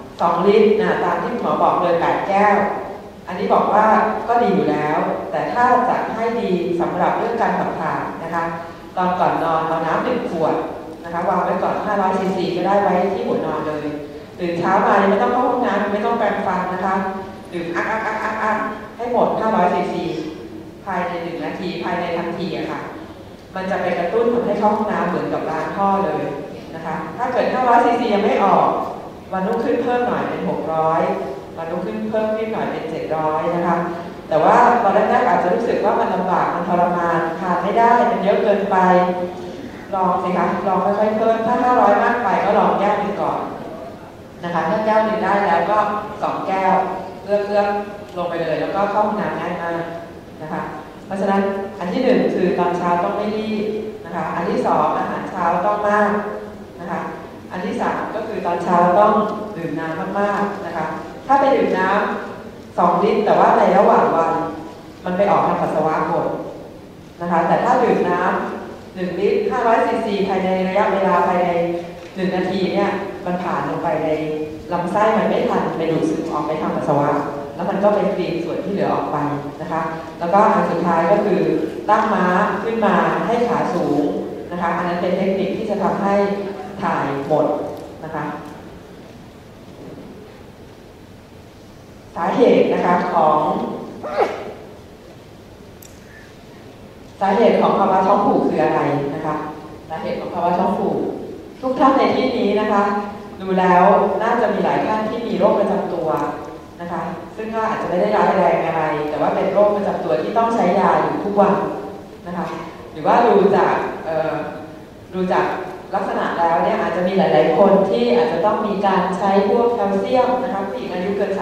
Speaker 2: 2 ลิตรตามที่หมอบอกเลย8 แก้วอันนี้บอกว่าก็ดีอยู่แล้วแต่ถ้าจะให้ดีสำหรับเรื่องการขับถ่ายนะคะตอนก่อนนอนเอาน้ำ1 ขวดนะคะวางไว้ก่อน500 ซีซีก็ได้ไว้ที่หัวนอนเลยตื่นเช้ามาไม่ต้องเข้าห้องน้ำไม่ต้องแปรงฟันนะคะดื่มอักให้หมด500 ซีซีภายใน1 นาทีภายในทันทีอะค่ะมันจะไปกระตุ้นทำให้เข้าห้องน้ำเหมือนกับล้างท่อเลยนะคะถ้าเกิด500 ซีซียังไม่ออกวันรุ่งขึ้นเพิ่มหน่อยเป็น600วันรุ่งขึ้นเพิ่มขึ้นหน่อยเป็น700นะคะแต่ว่าตอนแรกๆอาจจะรู้สึกว่ามันลำบากมันทรมานทานไม่ได้มันเยอะเกินไปลองสิคะลองค่อยๆเพิ่มถ้า500มากไปก็ลองแก้วนึงก่อนนะคะถ้าแก้วนึงได้แล้วก็2 แก้วเลือกลงไปเลยแล้วก็เข้าห้องน้ำง่ายมากนะคะเพราะฉะนั้นอันที่1คือตอนเช้าต้องไม่รีบนะคะอันที่2อาหารเช้าต้องมากนะคะอันที่3ก็คือตอนเช้าต้องดื่มน้ำมากๆนะคะถ้าไปดื่มน้ำ2 ลิตรแต่ว่าในระหว่างวันมันไปออกทางปัสสาวะหมดนะคะแต่ถ้าดื่มน้ำ1 ลิตร500 ซีซีภายในระยะเวลาภายใน1 นาทีเนี่ยมันผ่านลงไปในลำไส้มันไม่ทันไปดูดซึมออกไปทางปัสสาวะแล้วมันก็ไปคลีนส่วนที่เหลือออกไปนะคะแล้วก็อันสุดท้ายก็คือตั้งม้าขึ้นมาให้ขาสูงนะคะอันนั้นเป็นเทคนิคที่จะทำให้ถ่ายหมดนะคะสาเหตุนะคะของภาวะท้องผูกคืออะไรนะคะสาเหตุของภาวะท้องผูกทุกท่านในที่นี้นะคะดูแล้วน่าจะมีหลายท่านที่มีโรคประจำตัวนะคะซึ่งก็อาจจะไม่ได้ร้ายแรงอะไรแต่ว่าเป็นโรคประจำตัวที่ต้องใช้ยาอยู่ทุกวันนะคะหรือว่าดูจากลักษณะแล้วเนี่ยอาจจะมีหลายๆคนที่อาจจะต้องมีการใช้พวกแคลเซียมนะคะผู้หญิงอายุเกิน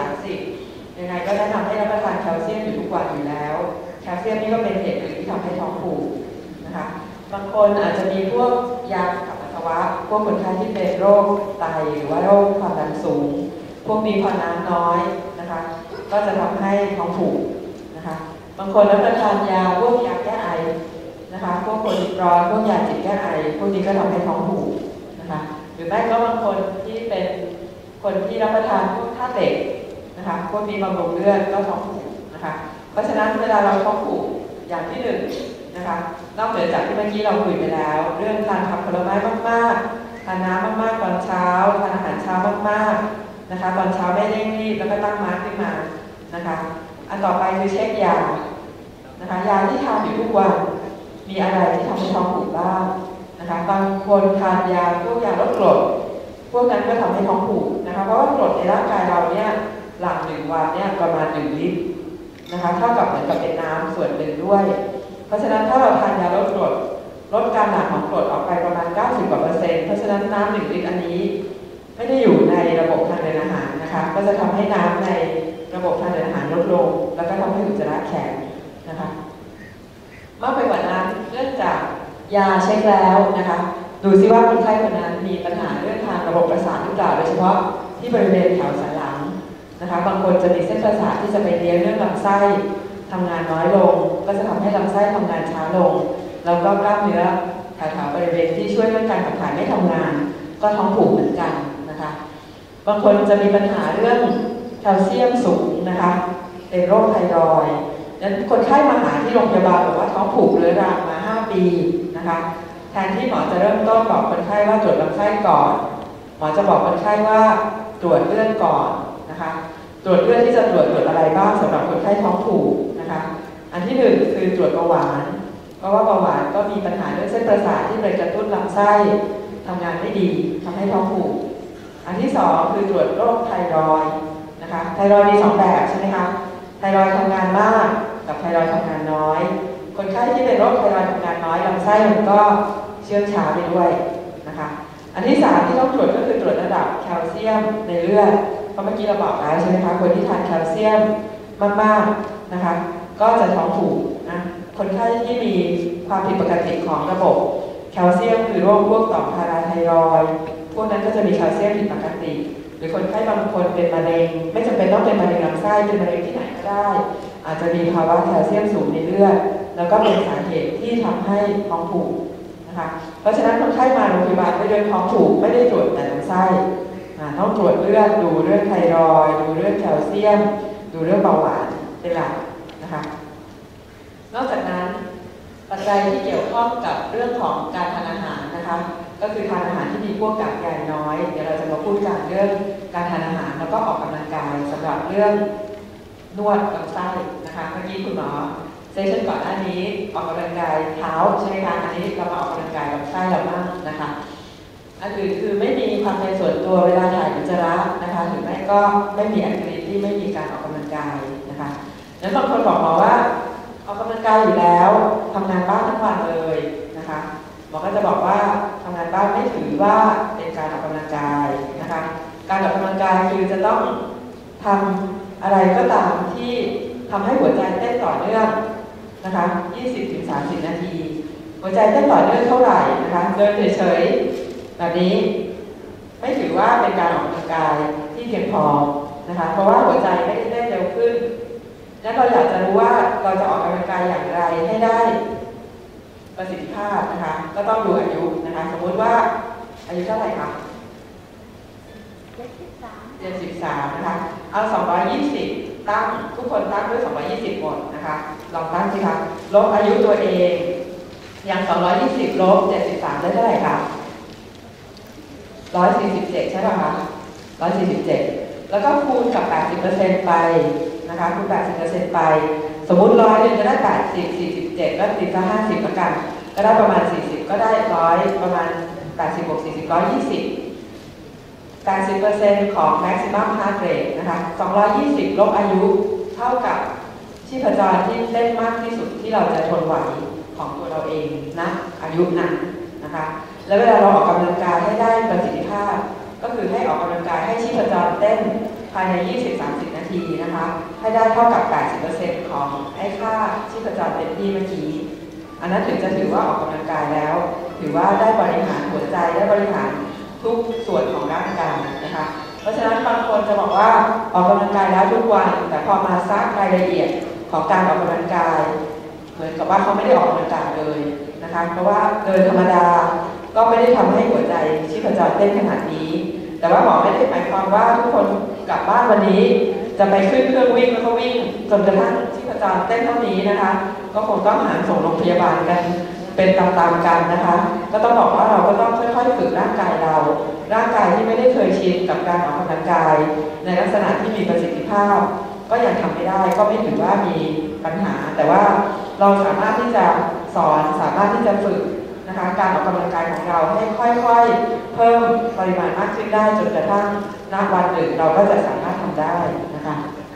Speaker 2: 30ยังไงก็แนะนำให้รับประทานแคลเซียมอยู่ทุกวันอยู่แล้วแคลเซียมนี่ก็เป็นเหตุหนึ่งที่ทำให้ท้องผูกนะคะบางคนอาจจะมีพวกยาขับปัสสาวะพวกคนไข้ที่เป็นโรคไตหรือว่าโรคความดันสูงพวกมีพอน้ำน้อยนะคะก็จะทำให้ท้องผูกนะคะบางคนรับประทานยาพวกยาแก้ไอนะคะพวกคนร้อนพวกยาจิตแก้ไอพวกนี้ก็ทำให้ท้องผูกนะคะหรือแม้ก็บางคนที่เป็นคนที่รับประทานพวกธาตุเหล็กนะคะพวกนี้บำรุงเลือดก็ท้องผูกนะคะเพราะฉะนั้นเวลาเราท้องผูกอย่างที่หนึ่งนะคะนอกจากที่เมื่อกี้เราคุยไปแล้วเรื่องทานผักผลไม้มากๆทานน้ำมากๆตอนเช้าทานอาหารเช้ามากๆนะคะตอนเช้าไม่เร่งรีบแล้วก็ตั้งมาร์กขึ้นมานะคะอันต่อไปคือเช็คยานะคะยาที่ทานอยู่ทุกวันมีอะไรที่ทำให้ท้องผูกบ้างนะคะบางคนทานยาพวกยาลดกรดพวกนั้นก็ทำให้ท้องผูกนะคะเพราะว่ากรดในร่างกายเราเนี่ยหลั่ง1 วันเนี่ยประมาณ1 ลิตรนะคะเท่ากับเหมือนกับเป็นน้ำส่วนหนึ่งด้วยเพราะฉะนั้นถ้าเราทานยาลดกรดลดการหลั่งของกรดออกไปประมาณ90%เพราะฉะนั้นน้ำ1 ลิตรอันนี้ไม่ได้อยู่ในระบบทางเดินอาหารนะคะก็จะทำให้น้ำในระบบทางเดินอาหารลดลงแล้วก็ทำให้อุจจาระแข็งนะคะมากไปกว่านั้นเนื่องจากยาเช็คแล้วนะคะดูซิว่าคนไข้คนนั้นมีปัญหาเรื่องทางระบบประสาทหรือเปล่าโดยเฉพาะที่บริเวณแถวสันหลังนะคะบางคนจะมีเส้นประสาทที่จะไปเลี้ยงเรื่องลำไส้ทำงานน้อยลงก็จะทำให้ลำไส้ทำงานช้าลงแล้วก็กล้ามเนื้อแถวๆบริเวณที่ช่วยเรื่องการขับถ่ายไม่ทำงานก็ท้องผูกเหมือนกันนะคะบางคนจะมีปัญหาเรื่องแคลเซียมสูงนะคะเป็นโรคไทรอยด์นั้นคนไข้มาหาที่โรงพยาบาลบอกว่าท้องผูกเรื้อรังมา5 ปีนะคะแทนที่หมอจะเริ่มต้นบอกคนไข้ว่าตรวจลำไส้ก่อนหมอจะบอกคนไข้ว่าตรวจเลือดก่อนนะคะตรวจเลือดที่จะตรวจอะไรบ้างสำหรับคนไข้ท้องผูกนะคะอันที่1คือตรวจเบาหวานเพราะว่าเบาหวานก็มีปัญหาเรื่องเส้นประสาทที่ไปกระตุ้นลำไส้ทำงานไม่ดีทำให้ท้องผูกอันที่2คือตรวจโรคไทรอยด์นะคะไทรอยด์มี2 แบบใช่ไหมคะไทรอยด์ทำงานมากกับไทรอยด์ทำงานน้อยคนไข้ที่เป็นโรคไทรอยด์ทำงานน้อยลำไส้มันก็เชื่องช้าไปด้วยนะคะอันที่3ที่ต้องตรวจก็คือตรวจระดับแคลเซียมในเลือดเพราะเมื่อกี้เราบอกแล้วใช่ไหมคะคนที่ทานแคลเซียมมากๆนะคะก็จะท้องผูกนะคนไข้ที่มีความผิดปกติของระบบแคลเซียมคือโรคพวกต่อมพาราไทรอยด์พวกนั้นก็จะมีแคลเซียมผิดปกติหรือคนไข้บางคนเป็นมะเร็งไม่จำเป็นต้องเป็นมะเร็งลำไส้เป็นมะเร็งที่ไหนก็ได้อาจจะมีภาวะแคลเซียมสูงในเลือดแล้วก็เป็นสาเหตุที่ทำให้ท้องผูกนะคะเพราะฉะนั้นคนไข้มาโรงพยาบาลด้วยท้องผูกไม่ได้ตรวจแต่ลำไส้ต้องตรวจเลือดดูเรื่องไทรอยด์ดูเรื่องแคลเซียมดูเรื่องเบาหวานเป็นหลักนะคะนอกจากนั้นปัจจัยที่เกี่ยวข้องกับเรื่องของการทานอาหารนะคะก็คือทานอาหารที่มีพวกกากใยน้อยเดี๋ยวเราจะมาพูดกันเรื่องการทานอาหารแล้วก็ออกกำลังกายสำหรับเรื่องนวดลำไส้นะคะเมื่อกี้คุณหมอเซสชั่นก่อนหน้านี้ออกกำลังกายเท้าใช่ไหมคะอันนี้เรามาออกกำลังกายลำไส้เราบ้างนะคะอันอื่นคือไม่มีความเป็นส่วนตัวเวลาถ่ายอุจจาระนะคะหรือไม่ก็ไม่มีแอคทิวิตี้ไม่มีการออกกำลังกายนะคะแล้วบางคนบอกหมอว่าออกกำลังกายอยู่แล้วทำงานบ้านทั้งวันเลยนะคะหมอก็จะบอกว่าทำงานบ้านไม่ถือว่าเป็นการออกกำลังกายนะคะการออกกำลังกายคือจะต้องทำอะไรก็ตามที่ทำให้หัวใจเต้นต่อเนื่องนะคะ 20-30 นาทีหัวใจเต้นต่อเนื่องเท่าไหร่นะคะเดินเฉยๆแบบนี้ไม่ถือว่าเป็นการออกกำลังกายที่เพียงพอนะคะเพราะว่าหัวใจไม่ได้เต้นเร็วขึ้นงั้นเราอยากจะรู้ว่าเราจะออกกำลังกายอย่างไรให้ได้ประสิทธิภาพนะคะก็ต้องดูอายุนะคะสมมติว่าอายุเท่าไหร่คะ73นะคะเอา220ตั้งทุกคนตั้งด้วย220หมดนะคะลองตั้งสิคะลบอายุตัวเองอย่าง220ลบ73ได้เท่าไหร่คะ147ใช่ป่ะคะ147แล้วก็คูณกับ 80% ไปนะคะคูณ 80% ไปสมมุติ100นึงจะได้80 47แล้วติดก็50แล้วกันก็ได้ประมาณ40ก็ได้100ประมาณ80บวก40 120 80% ของ maximum heart rate นะคะ220ลบอายุเท่ากับชีพจรที่เต้นมากที่สุดที่เราจะทนไหวของตัวเราเองนะอายุนั้นนะคะแล้วเวลาเราออกกำลังกายให้ได้ประสิทธิภาพก็คือให้ออกกำลังกายให้ชีพจรเต้นภายใน 20-30 นาทีนะคะให้ได้เท่ากับ 80% ของไอ้ค่าชีพจรเต็มที่เมื่อกี้อันนั้นถึงจะถือว่าออกกำลังกายแล้วถือว่าได้บริหารหัวใจได้บริหารทุกส่วนของร่างกายนะคะเพราะฉะนั้นบางคนจะบอกว่าออกกำลังกายแล้วทุกวันแต่พอมาซักรายละเอียดของการออกกำลังกายเหมือนกับว่าเขาไม่ได้ออกกำลังกายเลยนะคะเพราะว่าเดินธรรมดาก็ไม่ได้ทำให้หัวใจชีพจรเต้นขนาดนี้แต่ว่าหมอไม่ได้หมายความว่าทุกคนกลับบ้านวันนี้จะไปขึ้นเครื่องวิ่งแล้วก็วิ่งจนกระทั่งชีพจรเต้นเท่านี้นะคะก็คงต้องหาส่งโรงพยาบาลกันเป็นตามๆกันนะคะก็ต้องบอกว่าเราก็ต้องค่อยๆฝึกร่างกายเราร่างกายที่ไม่ได้เคยชินกับการออกกำลังกายในลักษณะที่มีประสิทธิภาพก็ยังทำไม่ได้ก็ไม่ถือว่ามีปัญหาแต่ว่าเราสามารถที่จะสอนสามารถที่จะฝึกนะคะการออกกำลังกายของเราให้ค่อยๆเพิ่มปริมาณมากขึ้นได้จนกระทั่งณวันหนึ่งเราก็จะสามารถทำได้นะคะ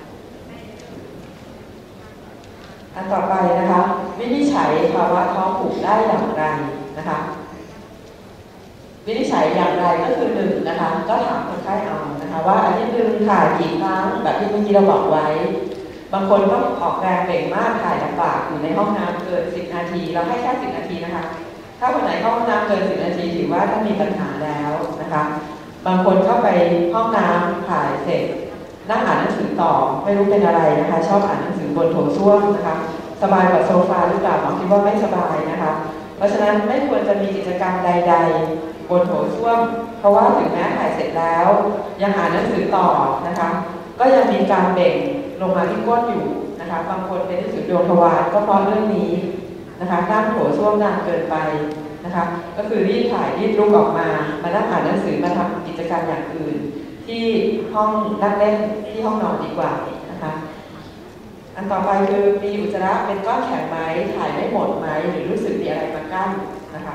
Speaker 2: อันต่อไปนะคะวินิจฉัยภาวะท้องผูกได้อย่างไรนะคะวินิจฉัยอย่างไรก็คือ1นะคะก็ถามคนไข้เอานะคะว่าอาทิตย์นึงถ่ายกี่ครั้งแบบที่เมื่อกี้เราบอกไว้บางคนต้องออกแรงเบ่งมากถ่ายลำบากอยู่ในห้องน้ำเกิน10 นาทีเราให้แค่10 นาทีนะคะถ้าคนไหนเข้าห้องน้ำเกิน10 นาทีถือว่าถ้ามีปัญหาแล้วนะคะบางคนเข้าไปห้องน้ำถ่ายเสร็จนั่งอ่านหนังสือต่อไม่รู้เป็นอะไรนะคะชอบอ่านหนังสือบนโถส้วมนะคะสบายกว่าโซฟาหรือเปล่าหมอคิดว่าไม่สบายนะคะเพราะฉะนั้นไม่ควรจะมีกิจกรรมใดๆบนโถส้วมเพราะว่าถึงแม้ถ่ายเสร็จแล้วยังอ่านหนังสือต่อนะคะก็ยังมีการเบ่งลงมาที่ก้นอยู่นะคะบางคนเป็นที่สุดดวงทวารก็เพราะเรื่องนี้นะคะนั่งโถส้วมนานเกินไปนะคะก็คือรีบถ่ายรีบลุกออกมานั่งอ่านหนังสือมาทำกิจกรรมอย่างอื่นที่ห้องนั่งเล่นที่ห้องนอนดีกว่านะคะอันต่อไปคือมีอุจจาระเป็นก้อนแข็งไหมถ่ายไม่หมดไหมหรือรู้สึกมีอะไรมากั้นนะคะ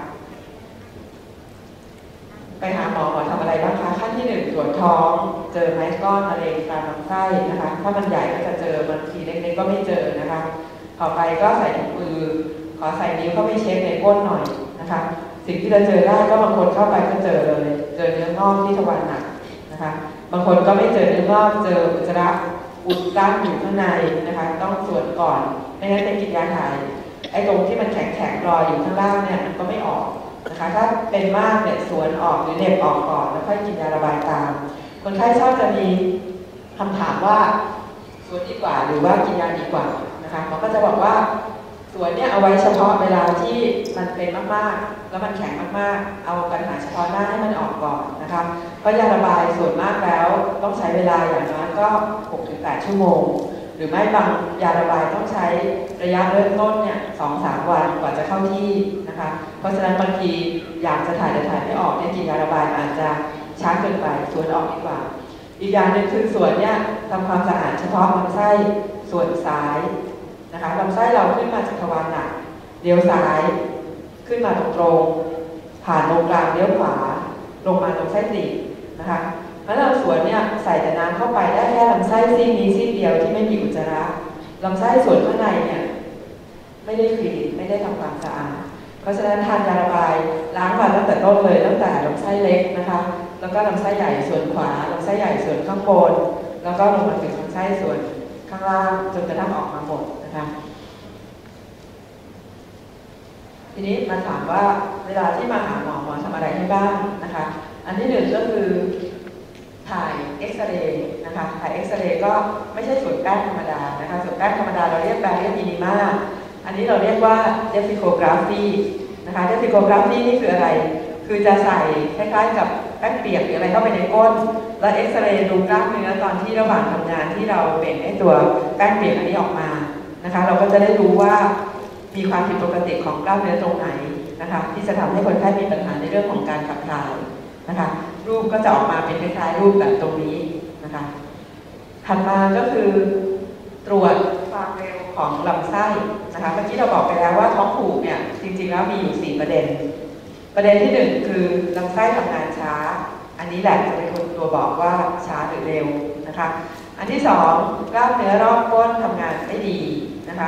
Speaker 2: ไปหาหมอทำอะไรบ้างคะขั้นที่1ตรวจท้องเจอไหมก้อนมะเร็งตามลำไส้นะคะถ้ามันใหญ่ก็จะเจอบางทีเล็กๆก็ไม่เจอนะคะต่อไปก็ใส่ถุงมือขอใส่นิ้วเข้าไปเช็คในก้นหน่อยนะคะสิ่งที่เราเจอได้ก็บางคนเข้าไปก็เจอเลยเจอเนื้องอกที่ทวารหนักนะคะบางคนก็ไม่เจอเนื้องอกเจออุจจาระอุดกั้นอยู่ข้างในนะคะต้องตรวจก่อนไม่งั้นเป็นกินยาถ่ายไอ้ตรงที่มันแข็งๆรออยู่ข้างล่างเนี่ยมันก็ไม่ออกนะคะถ้าเป็นมากเนี่ยสวนออกหรือเน็บออกก่อนแล้วค่อยกินยาระบายตามคนไข้ชอบจะมีคำถามว่าสวนดีกว่าหรือว่ากินยาดีกว่านะคะหมอก็จะบอกว่าสวนเนี่ยเอาไว้เฉพาะเวลาที่มันเป็นมากๆแล้วมันแข็งมากๆเอาปัญหาเฉพาะหน้าให้มันออกก่อนนะคะเพราะยาระบายส่วนมากแล้วต้องใช้เวลาอย่างน้อยก็ 6-8 ชั่วโมงหรือไม่บางยาระบายต้องใช้ระยะเริ่มต้นเนี่ย 2-3 วันกว่าจะเข้าที่นะคะเพราะฉะนั้นบางทีอยากจะถ่ายแต่ถ่ายไม่ออกเนี่ยกินยาระบายอาจจะช้าเกินไปสวนออกดีกว่าอีกอย่างหนึ่งคือสวนเนี่ยทำความสะอาดเฉพาะลำไส้ส่วนซ้ายนะคะลำไส้เราขึ้นมาจากทวารหนักเลี้ยวซ้ายขึ้นมาตรงๆผ่านตรงกลางเลี้ยวขวาลงมาตรงไส้ติ่งนะคะแล้วเราสวนเนี่ยใส่แต่น้ำเข้าไปได้แค่ลำไส้ซี่นี้ซี่เดียวที่ไม่มีอุจจาระลำไส้ส่วนข้างในเนี่ยไม่ได้คลีนไม่ได้ทำความสะอาดเพราะฉะนั้นทานยาระบายล้างมาตั้งแต่ต้นเลยตั้งแต่ลำไส้เล็กนะคะแล้วก็ลำไส้ใหญ่ส่วนขวาลำไส้ใหญ่ส่วนข้างบนแล้วก็ลงมาถึงลำไส้ส่วนข้างล่างจนกระทั่งออกมาหมดนะคะทีนี้มาถามว่าเวลาที่มาหาหมอทำอะไรให้บ้างนะคะอันที่1ก็คือถ่ายเอ็กซเรย์นะคะถ่ายเอ็กซเรย์ก็ไม่ใช่ส่วนก้านธรรมดานะคะส่วนก้านธรรมดาเราเรียกแบเรียร์มินิมาอันนี้เราเรียกว่าเดซิโคกราฟีนะคะเดซิโคกราฟีนี่คืออะไรคือจะใส่คล้ายๆกับแป้งเปียกหรืออะไรเข้าไปในก้นแล้วเอ็กซเรย์ดูกล้ามเนื้อตอนที่ระหว่างทำงานที่เราเบ่งไอ้ตัวแป้งเปียกอันนี้ออกมานะคะเราก็จะได้รู้ว่ามีความผิดปกติของกล้ามเนื้อตรงไหนนะคะที่จะทำให้คนไข้มีปัญหาในเรื่องของการขับถ่ายนะคะรูปก็จะออกมาเป็นคล้ายๆรูปแบบตรงนี้นะคะถัดมาก็คือตรวจความเร็วของลำไส้นะคะเมื่อกี้เราบอกไปแล้วว่าท้องผูกเนี่ยจริงๆแล้วมีอยู่4 ประเด็นที่1คือลำไส้ทำงานช้าอันนี้แหละจะเป็นตัวบอกว่าช้าหรือเร็วนะคะอันที่2กล้ามเนื้อรอบก้นทำงานไม่ดีนะคะ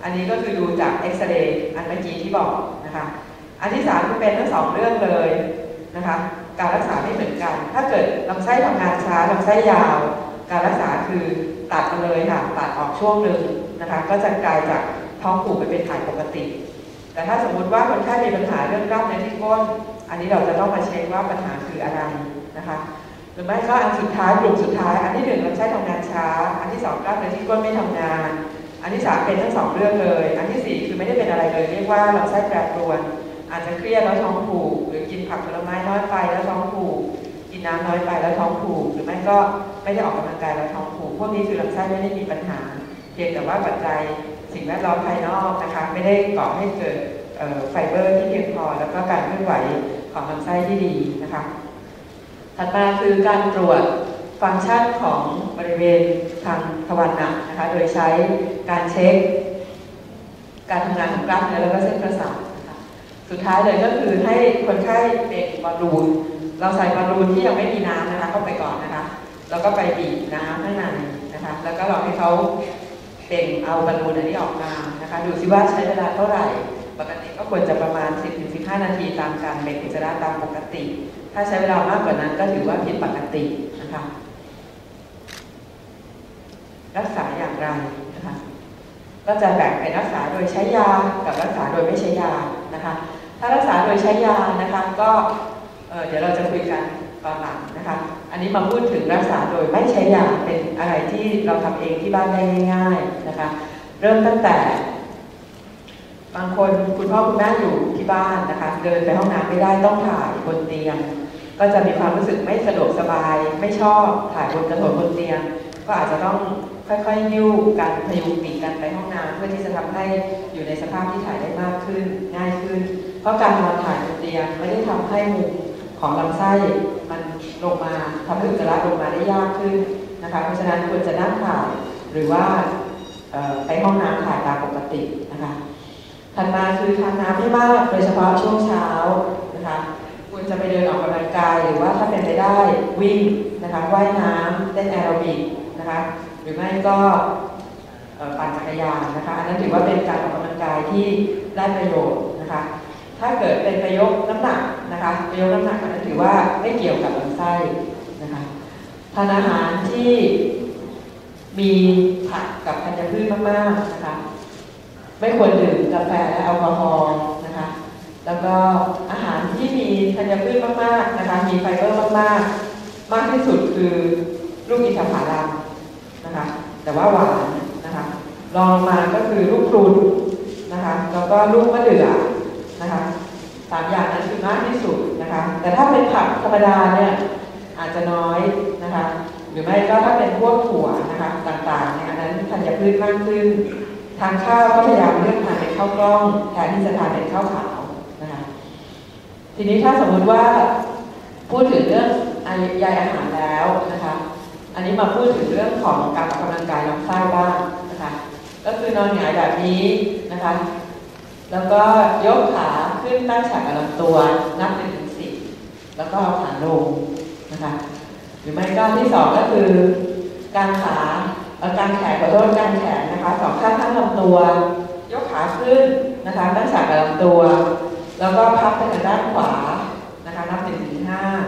Speaker 2: อันนี้ก็คือดูจากเอ็กซเรย์อันเมื่อกี้ที่บอกนะคะอันที่3คือเป็นทั้ง2เรื่องเลยนะคะการรักษาไม่เหมือนกันถ้าเกิดลำไส้ทำงานช้าลำไส้ยาวการรักษาคือตัดมาเลยค่ะตัดออกช่วงหนึ่งนะคะก็จะกลายจากท้องผูกไปเป็นถ่ายปกติแต่ถ้าสมมุติว่าคนไข้มีปัญหาเรื่องกล้ามเนื้อที่ก้นอันนี้เราจะต้องมาเช็คว่าปัญหาคืออะไรนะคะหรือไม่ก็อันสุดท้ายกลุ่มสุดท้ายอันที่1ลำไส้ทำงานช้าอันที่2กล้ามเนื้อที่ก้นไม่ทำงานอันที่3เป็นทั้ง2เรื่องเลยอันที่4คือไม่ได้เป็นอะไรเลยเรียกว่าลำไส้แปรปรวนอาจจะเครียดแล้วท้องผูกหรือกินผักผลไม้น้อยไปแล้วท้องผูกกินน้ำน้อยไปแล้วท้องผูกหรือไม่ก็ไม่ได้ออกกำลังกายแล้วท้องผูกพวกนี้คือลำไส้ไม่ได้มีปัญหาเพียงแต่ว่าปัจจัยสิ่งแวดล้อมภายนอกนะคะไม่ได้ก่อให้เกิดไฟเบอร์ที่เพียงพอแล้วก็การเคลื่อนไหวของลำไส้ที่ดีนะคะถัดมาคือการตรวจฟังก์ชันของบริเวณทางทวารหนักนะคะโดยใช้การเช็คการทำงานของกล้ามเนื้อแล้วก็เส้นประสาทนะคะสุดท้ายเลยก็คือให้คนไข้เป็นบอลลูนเราใส่บอลลูนที่ยังไม่มีน้ำนะคะเข้าไปก่อนนะคะแล้วก็ไปบีบน้ำข้างในนะคะแล้วก็ลองให้เขาเบ่งเอาบอลลูนอันนี้ออกมานะคะดูซิว่าใช้เวลาเท่าไหร่ปกติก็ควรจะประมาณ 10-15 นาทีตามการเบ่งอุจจาระตามปกติถ้าใช้เวลามากกว่านั้นก็ถือว่าผิดปกตินะคะรักษาอย่างไรนะคะก็จะแบ่งเป็นรักษาโดยใช้ยากับรักษาโดยไม่ใช้ยานะคะถ้ารักษาโดยใช้ยานะคะก็เดี๋ยวเราจะคุยกันตอนหลังนะคะอันนี้มาพูดถึงรักษาโดยไม่ใช้ยาเป็นอะไรที่เราทำเองที่บ้านได้ง่ายๆนะคะเริ่มตั้งแต่บางคนคุณพ่อคุณแม่อยู่ที่บ้านนะคะเดินไปห้องน้ำไม่ได้ต้องถ่ายบนเตียงก็จะมีความรู้สึกไม่สะดวกสบายไม่ชอบถ่ายบนกระโถนบนเตียงก็อาจจะต้องค่อยๆยิ้วกันพยุงปีกกันไปห้องน้ำเพื่อที่จะทำให้อยู่ในสภาพที่ถ่ายได้มากขึ้นง่ายขึ้นเพราะการนอนถ่ายบนเตียงไม่ได้ทำให้มุมของลำไส้มันลงมาทำให้อุจจาระลงมาได้ยากขึ้นนะคะเพราะฉะนั้นควรจะนั่งถ่ายหรือว่าไปห้องน้ำถ่ายตามปกตินะคะถัดมาคือทานน้ำไม่มากโดยเฉพาะช่วงเช้านะคะควรจะไปเดินออกกำลังกายหรือว่าถ้าเป็นไปได้วิ่งนะคะว่ายน้ำเต้นแอโรบิกนะคะหรือไม่ก็ปั่นจักรยานนะคะอันนั้นถือว่าเป็นการออกกำลังกายที่ได้ประโยชน์นะคะถ้าเกิดเป็นไปยกน้ำหนักนะคะไปยกน้ำหนักอันนั้นถือว่าไม่เกี่ยวกับลำไส้นะคะทานอาหารที่มีผักกับธัญพืชมากๆนะคะไม่ควรดื่มกาแฟและแอลกอฮอล์นะคะแล้วก็อาหารที่มีธัญพืชมากๆนะคะมีไฟเบอร์มากๆมากที่สุดคือลูกอินทผลัมนะคะแต่ว่าหวานนะคะรองลงมาก็คือลูกพลูนนะคะแล้วก็ลูกมะเดื่อนะคะ3อย่างนั้นคือมากที่สุดนะคะแต่ถ้าเป็นผักธรรมดาเนี่ยอาจจะน้อยนะคะหรือไม่ก็ถ้าเป็นพวกถั่วนะคะต่างๆเนี่ยอันนั้นธัญพืชมากขึ้นทานข้าวก็พยายามเลือกทานเป็นข้าวกล้องแทนที่จะทานเป็นข้าวขาวนะคะทีนี้ถ้าสมมติว่าพูดถึงเรื่องใยอาหารแล้วนะคะอันนี้มาพูดถึงเรื่องของการออกกำลังกายลำไส้บ้างนะคะก็คือนอนหงายแบบนี้นะคะแล้วก็ยกขาขึ้นตั้งฉากกับลำตัวนับ1 ถึง 10แล้วก็เอาขาลงนะคะหรือไม่ก็ที่2ก็คือการแขนขอโทษการแขนนะคะ2 ข้างลำตัวยกขาขึ้นนะคะตั้งฉากกับลำตัวแล้วก็พับไปทางด้านขวานะคะนับ1 ถึง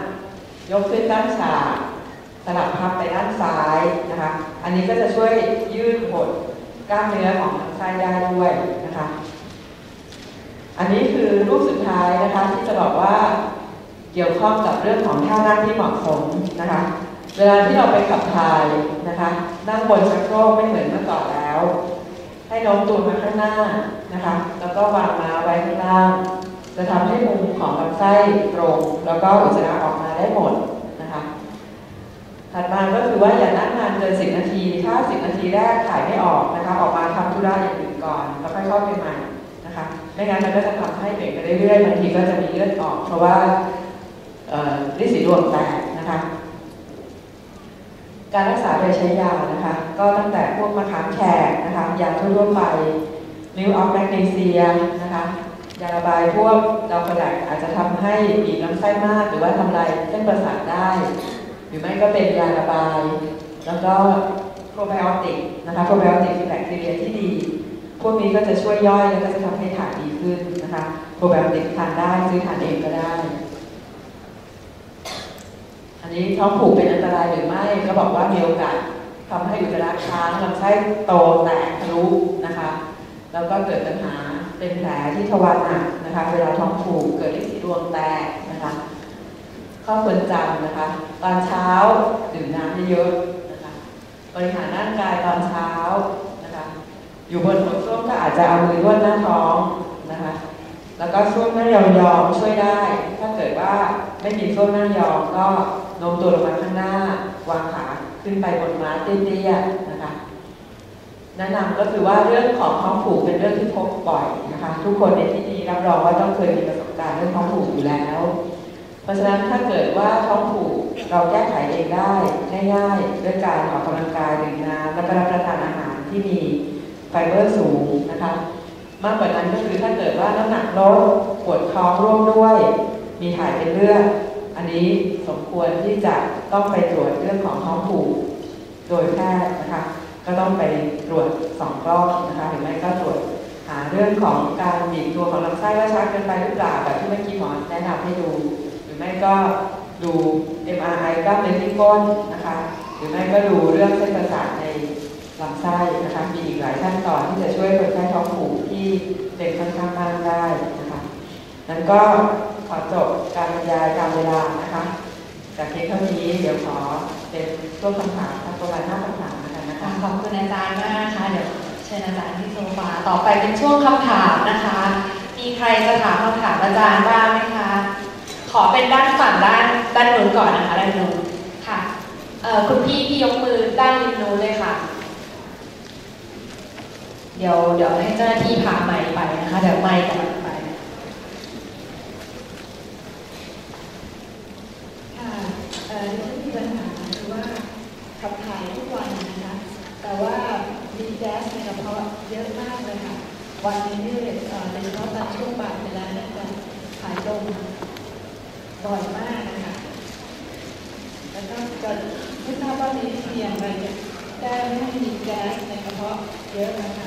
Speaker 2: 5ยกขึ้นตั้งฉากสลับพับไปด้านซ้ายนะคะอันนี้ก็จะช่วยยืดหดกล้ามเนื้อของลำไส้ได้ด้วยนะคะอันนี้คือรูปสุดท้ายนะคะที่จะบอกว่าเกี่ยวข้องกับเรื่องของท่านั่งที่เหมาะสมนะคะเวลาที่เราไปขับถ่ายนะคะนั่งบนชักโครกไม่เหมือนเมื่อก่อนแล้วให้โน้มตัวมาข้างหน้านะคะแล้วก็วางม้าไว้ข้างล่างจะทำให้มุมของลำไส้ตรงแล้วก็อุจจาระออกมาได้หมดนะคะถัดมาก็คือว่าอย่านั่งนานเกิน10 นาทีถ้า10 นาทีแรกถ่ายไม่ออกนะคะออกมาทำธุระอย่างอื่นก่อนแล้วค่อยเข้าไปใหม่นะคะไม่งั้นมันก็จะทำให้เบรกไปเรื่อยๆบางทีก็จะมีเลือดออกเพราะว่าลิ้นสีดวงแตกนะคะการรักษาโดยใช้ยานะคะก็ตั้งแต่พวกมะขามแขกนะคะยาทั่วไปมิลออฟแมกนีเซียนะคะยาระบายพวกดอลฟาแลกอาจจะทำให้บีบลำไส้มากหรือว่าทำลายเส้นประสาทได้หรือไม่ก็เป็นยาระบายแล้วก็โปรไบโอติกนะคะโปรไบโอติกคือแบคทีเรียที่ดีพพวกนี้ก็จะช่วยย่อยแล้วก็จะทำให้ถ่ายดีขึ้นนะคะโปรไบโอติกทานได้ซื้อทานเองก็ได้อันนี้ท้องผูกเป็นอันตรายหรือไม่ก็บอกว่ามีโอกาสทำให้อุจจาระค้างลำไส้โตแตกทะลุนะคะแล้วก็เกิดปัญหาเป็นแผลที่ทวารหนักนะคะเวลาท้องผูกเกิดที่สีดวงแตกนะคะข้อควรจำนะคะตอนเช้าดื่มน้ำเยอะๆนะคะบริหารร่างกายตอนเช้านะคะอยู่บนหัวส้วมก็อาจจะเอามือนวดหน้าท้องนะคะแล้วก็ส้วมหน้ายองๆช่วยได้ถ้าเกิดว่าไม่มีส้วมหน้ายองก็โน้มตัวลงมาข้างหน้าวางขาขึ้นไปบนม้าเตี้ยๆนะคะแนะนำก็คือว่าเรื่องของท้องผูกเป็นเรื่องที่พบบ่อยนะคะทุกคนในที่นี้รับรองว่าต้องเคยมีประสบการณ์เรื่องท้องผูกอยู่แล้วเพราะฉะนั้นถ้าเกิดว่าท้องผูกเราแก้ไขเองได้ง่ายๆด้วยการออกกำลังกายดื่มน้ำและรับประทานอาหารที่มีไฟเบอร์สูงนะคะมากกว่านั้นก็คือถ้าเกิดว่าน้ำหนักลดปวดท้องร่วมด้วยมีถ่ายเป็นเลือดอันนี้สมควรที่จะต้องไปตรวจเรื่องของท้องผูกโดยแพทย์นะคะก็ต้องไปตรวจ2 รอบนะคะหรือไม่ก็ตรวจหาเรื่องของการบีบตัวของลำไส้ว่าชักเกินไปหรือเปล่าแบบที่เมื่อกี้หมอแนะนำให้ดูหรือไม่ก็ดู MRI กล้ามเนื้อที่ก้นนะคะหรือไม่ก็ดูเรื่องเส้นประสาทในลำไส้นะคะมีอีกหลายขั้นตอนที่จะช่วยคนไข้ท้องผูกที่เป็นค่อนข้างมากได้นะคะนั้นก็ขอจบการบรรยายตามเวลานะคะจากเพียงเท่านี้เดี๋ยวขอเป็นช่วงคำถามประมาณ5 คำถามนะคะ
Speaker 1: ขอบคุณอาจารย์มากนะคะเดี๋ยวเชิญอาจารย์ที่โซฟาต่อไปเป็นช่วงคำถามนะคะมีใครจะถามคำถามอาจารย์บ้างไหมคะขอเป็นด้านฝั่งด้านนู้นก่อนนะคะด้านนู้นค่ะคุณพี่ยกมือด้านริมนู้นเลยค่ะเดี๋ยวให้เจ้าหน้าที่พาไมค์ไปนะคะเดี๋ยวไมค์กำลังไป
Speaker 5: ค่ะดิฉันมีปัญหาคือว่าขับถ่ายทุกวันนะคะแต่ว่ามีแก๊สในกระเพาะเยอะมากเลยค่ะวันนี้โดยเฉพาะตอนช่วงบ่ายเวลาเนี่ยจะถ่ายลมบ่อยมากนะคะแล้วก็ไม่ทราบว่ามีวิธีอย่างไรจะได้ไม่ให้มีแก๊สในกระเพาะเยอะนะคะ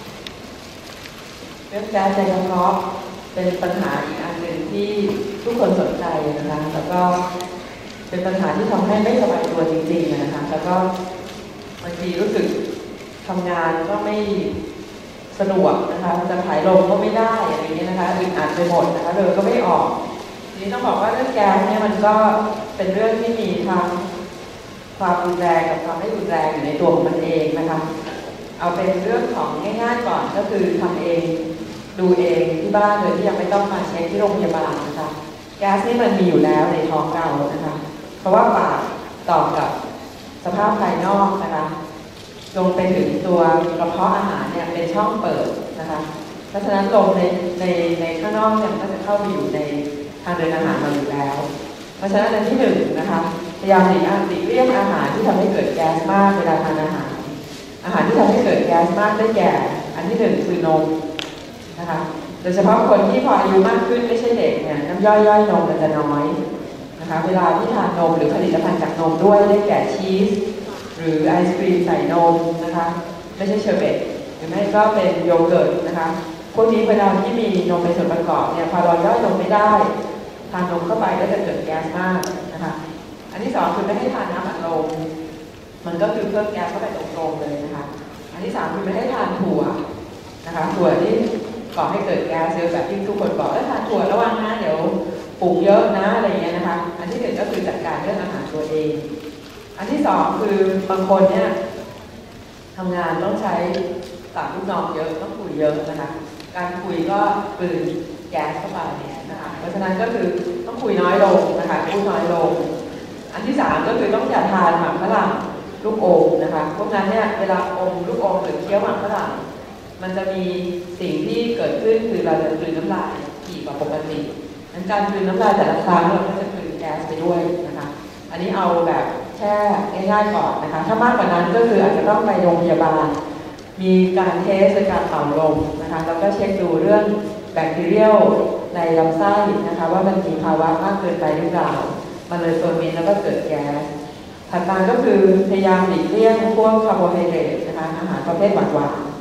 Speaker 2: เรื่องแก๊สในกระเพาะเป็นปัญหาอีกอันหนึ่งที่ทุกคนสนใจนะคะแล้วก็เป็นปัญหาที่ทำให้ไม่สบายตัวจริงๆนะคะแล้วก็บางทีรู้สึกทำงานก็ไม่สะดวกนะคะจะถ่ายลมก็ไม่ได้อะไรอย่างเงี้ยนะคะอึดอัดไปหมดนะคะเลยก็ไม่ออกทีนี้ต้องบอกว่าเรื่องแก๊สเนี่ยมันก็เป็นเรื่องที่มีทั้งความรุนแรงกับความไม่รุนแรงอยู่ในตัวของมันเองนะคะเอาเป็นเรื่องของง่ายๆก่อนก็คือทำเองดูเองที่บ้านโดยที่ยังไม่ต้องมาเช็คที่โรงพยาบาลนะคะแก๊สนี่มันมีอยู่แล้วในท้องเรานะคะเพราะว่าปากต่อกับสภาพภายนอกนะคะลงไปถึงตัวกระเพาะอาหารเนี่ยเป็นช่องเปิดนะคะเพราะฉะนั้นลมในข้างนอกเนี่ยก็จะเข้าไปอยู่ในทางเดินอาหารเราอยู่แล้วเพราะฉะนั้นอันที่1นะคะพยายามหลีกเลี่ยงอาหารที่ทำให้เกิดแก๊สมากเวลาทานอาหารที่ทำให้เกิดแก๊สมากได้แก่อันที่1คือนมนะคะโดยเฉพาะคนที่พออายุมากขึ้นไม่ใช่เด็กเนี่ยน้ำย่อยนมมันจะน้อยนะคะเวลาที่ทานนมหรือผลิตภัณฑ์จากนมด้วยได้แก่ชีสหรือไอศกรีมใส่นมนะคะไม่ใช่เชอร์เบตหรือไม่ก็เป็นโยเกิร์ตนะคะพวกนี้เวลาที่มีนมเป็นส่วนประกอบเนี่ยพอเราย่อยนมไม่ได้ทานนมเข้าไปก็จะเกิดแก๊สมากนะคะอันที่2คือไม่ให้ทานน้ำอัดลมมันก็คือเพิ่มแก๊สเข้าไปตรงๆเลยนะคะอันที่3คือไม่ให้ทานถั่วนะคะถั่วที่ก่อให้เกิดแก๊สเยอะแบบที่ทุกคนบอกทานถั่วระวังนะเดี๋ยวปรุงเยอะนะอะไรอย่างเงี้ยนะคะอันที่1ก็คือจัดการเรื่องอาหารตัวเองอันที่2คือบางคนเนี่ยทำงานต้องใช้ตัดลูกน้องเยอะต้องคุยเยอะนะคะการคุยก็กลืนแก๊สเข้าไปนะคะเพราะฉะนั้นก็คือต้องคุยน้อยลงนะคะพูดน้อยลงอันที่3ก็คือต้องอย่าทานหมากฝรั่งลูกอมนะคะพวกนั้นเนี่ยเวลาอมลูกอมหรือเคี้ยวหมากฝรั่งมันจะมีสิ่งที่เกิดขึ้นคือเราจะกลืนน้ำลายถี่กว่าปกตินั้นการกลืนน้ำลายแต่ละครั้งเราก็จะกลืนแก๊สไปด้วยนะคะอันนี้เอาแบบแค่ง่ายๆก่อนนะคะถ้ามากกว่านั้นก็คืออาจจะต้องไปโรงพยาบาลมีการเทสในการเป่าลมนะคะแล้วก็เช็คดูเรื่องแบคทีเรียลในลำไส้นะคะว่ามันมีภาวะมากเกินไปหรือเปล่ามันเลยเฟอร์เมนต์แล้วก็เกิดแก๊สถัดมาก็คือพยายามหลีกเลี่ยงพวกคาร์โบไฮเดรตนะคะอาหารประเภทหวานๆ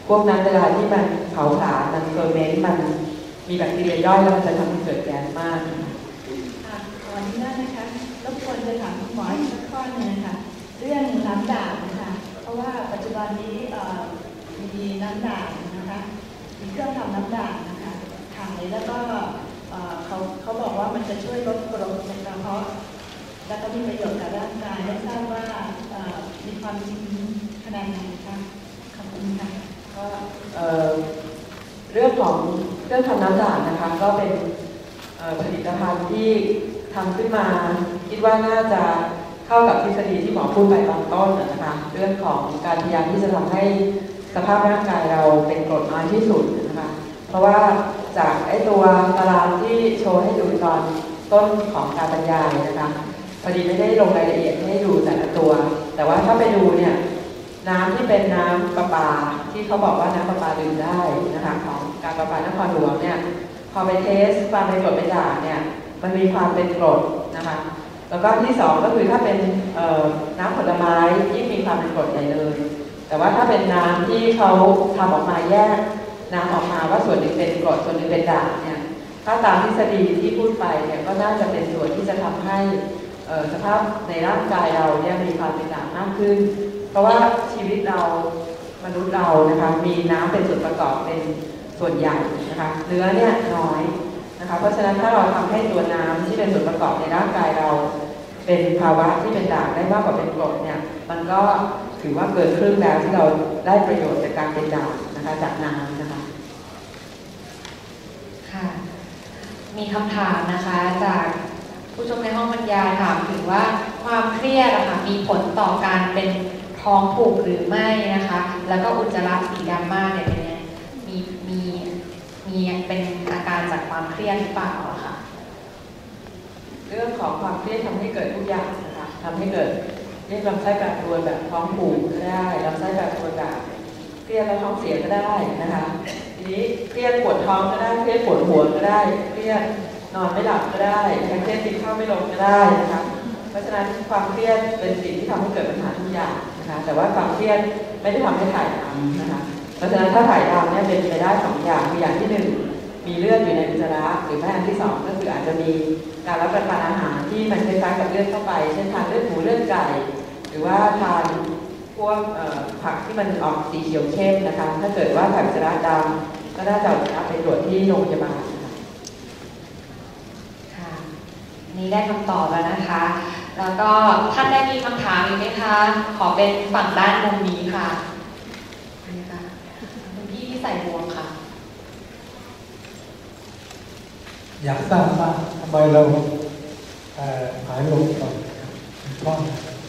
Speaker 2: พวกนั้นเวลาที่มันเผาผลาญมันเฟอร์เมนต์มันมีแบคทีเรียย่อยแล้วมันจะทำให้เกิดแก๊สมาก
Speaker 5: ก่อนที่นั้นนะคะรบกวนจะถามคุณหมออีกสักข้อหนึ่งนะคะเรื่องน้ำด่างนะคะเพราะว่าปัจจุบันนี้มีน้ำด่างนะคะมีเครื่องทำน้ำด่างนะคะขายแล้วก็เขาบอกว่ามันจะช่วยลดกรดในกระเพาะแล้วก็มีประโยชน์กับร่างกายไม่ทราบว่ามีความจริงขนาดไหนคะขอบคุณค่ะ
Speaker 2: ก็เรื่องของเครื่องทำน้ำด่างนะคะก็เป็นผลิตภัณฑ์ที่ทำขึ้นมาคิดว่าน่าจะเข้ากับทฤษฎีที่หมอพูดไปตอนต้นนะคะเรื่องของการพยายามที่จะทำให้สภาพร่างกายเราเป็นกรดน้อยที่สุดนะคะเพราะว่าจากไอ้ตัวตารางที่โชว์ให้ดูตอนต้นของการบรรยายนะคะพอดีไม่ได้ลงรายละเอียดให้ดูแต่ละตัวแต่ว่าถ้าไปดูเนี่ยน้ำที่เป็นน้ำประปาที่เขาบอกว่าน้ำประปาดื่มได้นะคะของการประปานครหลวงเนี่ยพอไปเทสความเป็นกรดเป็นด่างเนี่ยมันมีความเป็นกรดนะคะแล้วก็ที่2ก็คือถ้าเป็นน้ำผลไม้ยิ่งมีความเป็นกรดใหญ่เลยแต่ว่าถ้าเป็นน้ำที่เขาทำออกมาแยกน้ำออกมาว่าส่วนหนึ่งเป็นกรดส่วนหนึ่งเป็นด่างเนี่ยถ้าตามทฤษฎีที่พูดไปเนี่ยก็น่าจะเป็นส่วนที่จะทำให้สภาพในร่างกายเราเนี่ยมีความเป็นด่างมากขึ้นเพราะว่าชีวิตเรามนุษย์เรานะคะมีน้ำเป็นส่วนประกอบเป็นส่วนใหญ่นะคะเนื้อเนี่ยน้อยนะคะเพราะฉะนั้นถ้าเราทำให้ตัวน้ำที่เป็นส่วนประกอบในร่างกายเราเป็นภาวะที่เป็นด่างได้มากกว่าเป็นกรดเนี่ยมันก็ถือว่าเกินครึ่งแล้วที่เราได้ประโยชน์จากการเป็นด่างนะคะจากน้ำนะคะ
Speaker 1: ค่ะมีคำถามนะคะจากผู้ชมในห้องบรรยายถามถึงว่าความเครียดนะคะมีผลต่อการเป็นท้องผูกหรือไม่นะคะแล้วก็อุจจาระสีดำมากเนี่ยเป็นยังมีเป็นอาการจากความเครียดหรือเปล่าอะค่ะ
Speaker 2: เรื่องของความเครียดทำให้เกิดทุกอย่างนะคะทำให้เกิดเรียกลำไส้แปรปรวนแบบท้องผูกก็ได้ลำไส้แปรปรวนแบบเครียดแล้วท้องเสียก็ได้นะคะทีนี้เครียดปวดท้องก็ได้เครียดปวดหัวก็ได้เครียดนอนไม่หลับก็ได้เครียดกินข้าวไม่ลงก็ได้นะคะเพราะฉะนั้นความเครียดเป็นสิ่งที่ทำให้เกิดปัญหาทุกอย่างนะคะแต่ว่าความเครียดไม่ได้ทำให้ถ่ายดำนะคะเพราะฉะนั้นถ้าถ่ายดำเนี่ยเป็นไปได้2อย่างคืออย่างที่1มีเลือดอยู่ในอุจจาระหรือไม่อันที่2ก็คืออาจจะมีการรับประทานอาหารที่มันคล้ายๆกับเลือดเข้าไปเช่นทานเลือดหมูเลือดไก่หรือว่าทานพวกผักที่มันออกสีเขียวเข้มนะคะถ้าเกิดว่าถ่ายอุจจาระดำก็น่าจะเอาไปตรวจที่โรงพยาบาล
Speaker 1: ค่ะนี่ได้คำตอบแล้วนะคะแล้วก็ท่านได้มีคำถามอีกไหมคะขอเป็นฝั่งด้านมุมนี้ค่ะนี่ค่ะคุณพี่ที่ใส่หมวกค่ะ
Speaker 6: อยากทราบว่าทำไมเราหายลมก่อนเพราะ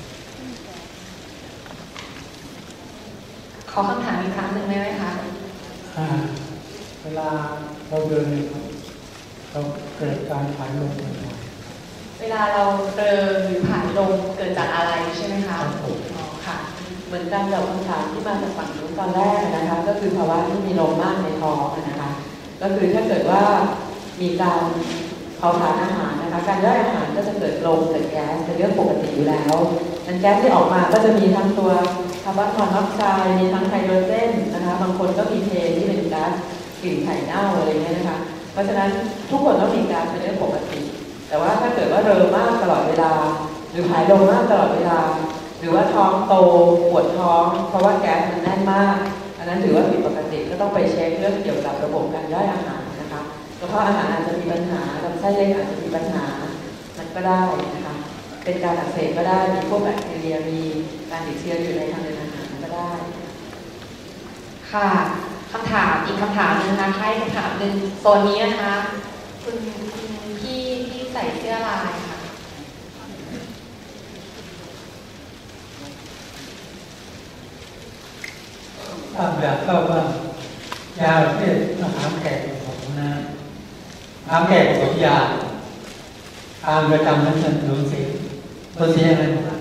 Speaker 1: ขอคำถามอีกครั้งหนึ่งได้ไหมคะ
Speaker 6: เวลาเราเดินเราเกิดการหายลม
Speaker 1: เวลาเราเดินหรือผ่านลมเกิดจากอะไรใช่ไหมคะอ๋อค่ะ
Speaker 2: เหมือนกันกับคำถามที่มาจากฝั่งนู้นตอนแรกนะคะก็คือภาวะที่มีลมมากในท้องนะคะก็คือถ้าเกิดว่ามีการเผาผลาญอาหารนะคะการย่อยอาหารก็จะเกิดลมเกิดแก๊สเป็นเรื่องปกติอยู่แล้วนั้นแก๊สที่ออกมาก็จะมีทั้งตัวคาร์บอนมอนอกไซด์มีทั้งไฮโดรเจนนะคะบางคนก็มีเทนที่เป็นก๊าซกลิ่นไข่เน่าอะไรเงี้ยนะคะเพราะฉะนั้นทุกคนต้องมีก๊าซเป็นเรื่องปกติแต่ว่าถ้าเกิดว่าเริ่มมากตลอดเวลาหรือหายลมมากตลอดเวลาหรือว่าท้องโตปวดท้องเพราะว่าแก๊สมันแน่นมากอันนั้นถือว่าผิดปกติก็ต้องไปเช็คเรื่องเกี่ยวกับระบบการย่อยอาหารนะคะกระเพาะอาหารอาจจะมีปัญหาลำไส้เล็กอาจจะมีปัญหามันก็ได้นะคะเป็นการอักเสบก็ได้มีพวกแบคทีเรียมีการติดเชื้ออยู่ในทางเดินอาหารก็ได้
Speaker 1: ค่ะคำถามอีกคำถามนึงนะคะให้คำถามหนึ่งโซนนี้นะคะคุณพี่ที่ใส่เสื้อลายค่ะ
Speaker 6: อยากทราบว่ายาประเภทอาหารแขกของนะอาหารแขกของยาทานประจำนั้นจะรู้สึกอะไรบ้าง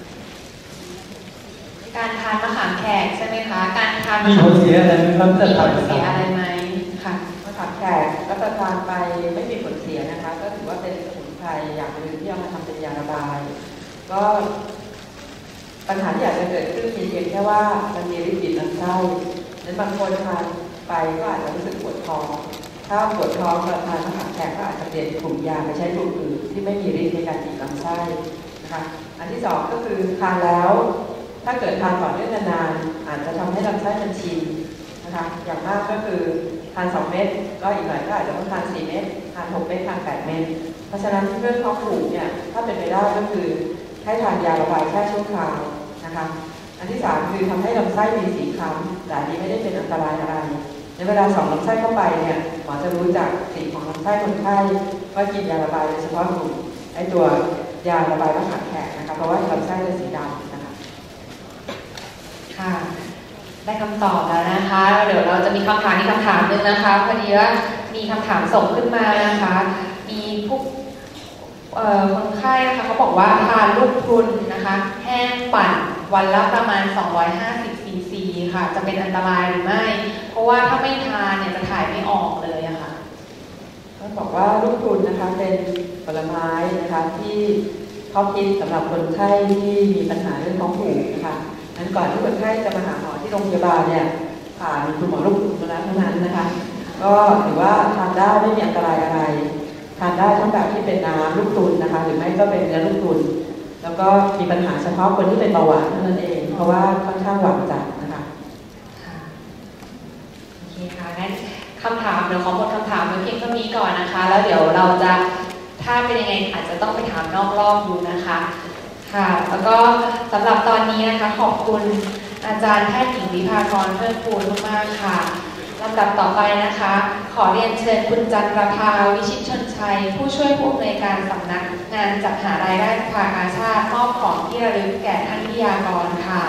Speaker 1: การทานมะขามแขกใช่ไหมคะการทาน
Speaker 6: มีผลเสียอะไรไหมครับ
Speaker 1: มีผลเสียอะไรไหมค่ะ
Speaker 2: มะขามแขกก็จะทานไปไม่มีผลเสียนะคะก็ถือว่าเป็นสมุนไพรอย่างหนึ่งที่เอามาทำเป็นยาระบายก็ปัญหาที่อาจจะเกิดขึ้นมีเพียงแค่ว่ามันมีฤทธิ์บีบลำไส้นั้นบางคนทานไปก็อาจจะรู้สึกปวดท้องถ้าปวดท้องเราทานอาหารแขกก็อาจจะเปลี่ยนกลุ่มยาไปใช้กลุ่มอื่นที่ไม่มีฤทธิ์ในการบีบลำไส้นะคะอันที่สองก็คือทานแล้วถ้าเกิดทานต่อเนื่องนานๆอาจจะทำให้ลำไส้มันชินนะคะอย่างมากก็คือทาน2 เม็ดก็อีกหน่อยก็อาจจะต้องทาน4 เม็ดทาน6 เม็ดทาน8 เม็ดเพราะฉะนั้นเรื่องท้องผูกเนี่ยถ้าเป็นไปได้ก็คือให้ทานยาระบายแค่ชั่วคราวนะคะอันที่3คือทำให้ลำไส้มีสีคล้ำแต่นี้ไม่ได้เป็นอันตรายอะไรในเวลาส่องลำไส้เข้าไปเนี่ยหมอจะรู้จักสีของลำไส้คนไข้ว่ากินยาระบายโดยเฉพาะกลุ่มไอตัวยาระบายมะขามแขกนะคะเพราะว่าลำไส้เป็นสีดำนะคะ
Speaker 1: ค่ะได้คำตอบแล้วนะคะเดี๋ยวเราจะมีคำถามอีกคำถามหนึ่งนะคะพอดีว่ามีคำถามส่งขึ้นมานะคะมีผู้คนไข้นะคะเขาบอกว่าทานลูกพรุนนะคะแห้งปั่นวันละประมาณ250 ซีซีค่ะจะเป็นอันตรายหรือไม่เพราะว่าถ้าไม่ทานเนี่ยจะถ่ายไม่ออกเลยอะค่ะ
Speaker 2: ต้องบอกว่าลูกพรุนนะคะเป็นผลไม้นะคะที่เขาคิดสำหรับคนไข้ที่มีปัญหาเรื่องท้องผูกนะคะนั้นก่อนที่คนไข้จะมาหาหมอที่โรงพยาบาลเนี่ยผ่านคุณหมอลูกพรุนมาแล้วเท่านั้นนะคะก็ถือว่าทานได้ไม่มีอันตรายอะไรทานได้ทั้งแบบที่เป็นน้ำลูกพรุนนะคะหรือไม่ก็เป็นเนื้อลูกพรุนแล้วก็มีปัญหาเฉพาะคนที่เป็นเบาหวานเท่านั้นเองเพราะว่าค่อนข้างหวานจัดนะคะ
Speaker 1: โอเคค่ะงั้นคำถามเดี๋ยวขอหมดคำถามไว้เพียงเท่านี้ก่อนนะคะแล้วเดี๋ยวเราจะถ้าเป็นยังไงอาจจะต้องไปถามนอกรอบดูนะคะค่ะแล้วก็สำหรับตอนนี้นะคะขอบคุณอาจารย์แพทย์หญิงวิภากรเพิ่มพูนมากๆค่ะลำดับต่อไปนะคะขอเรียนเชิญคุณจันทร์ประภาวิชิตชนชัยผู้ช่วยผู้อำนวยการสำนักงานจัดหารายได้สภากาชาติมอบของที่ระลึกแก่ท่านวิทยากรค่ะ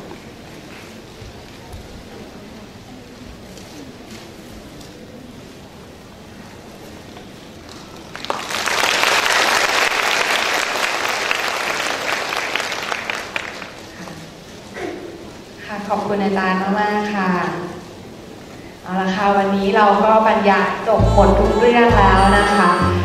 Speaker 1: ขอบคุณอาจารย์มากๆค่ะเอาละค่ะวันนี้เราก็บรรยายจบหมดทุกเรื่องแล้วนะคะ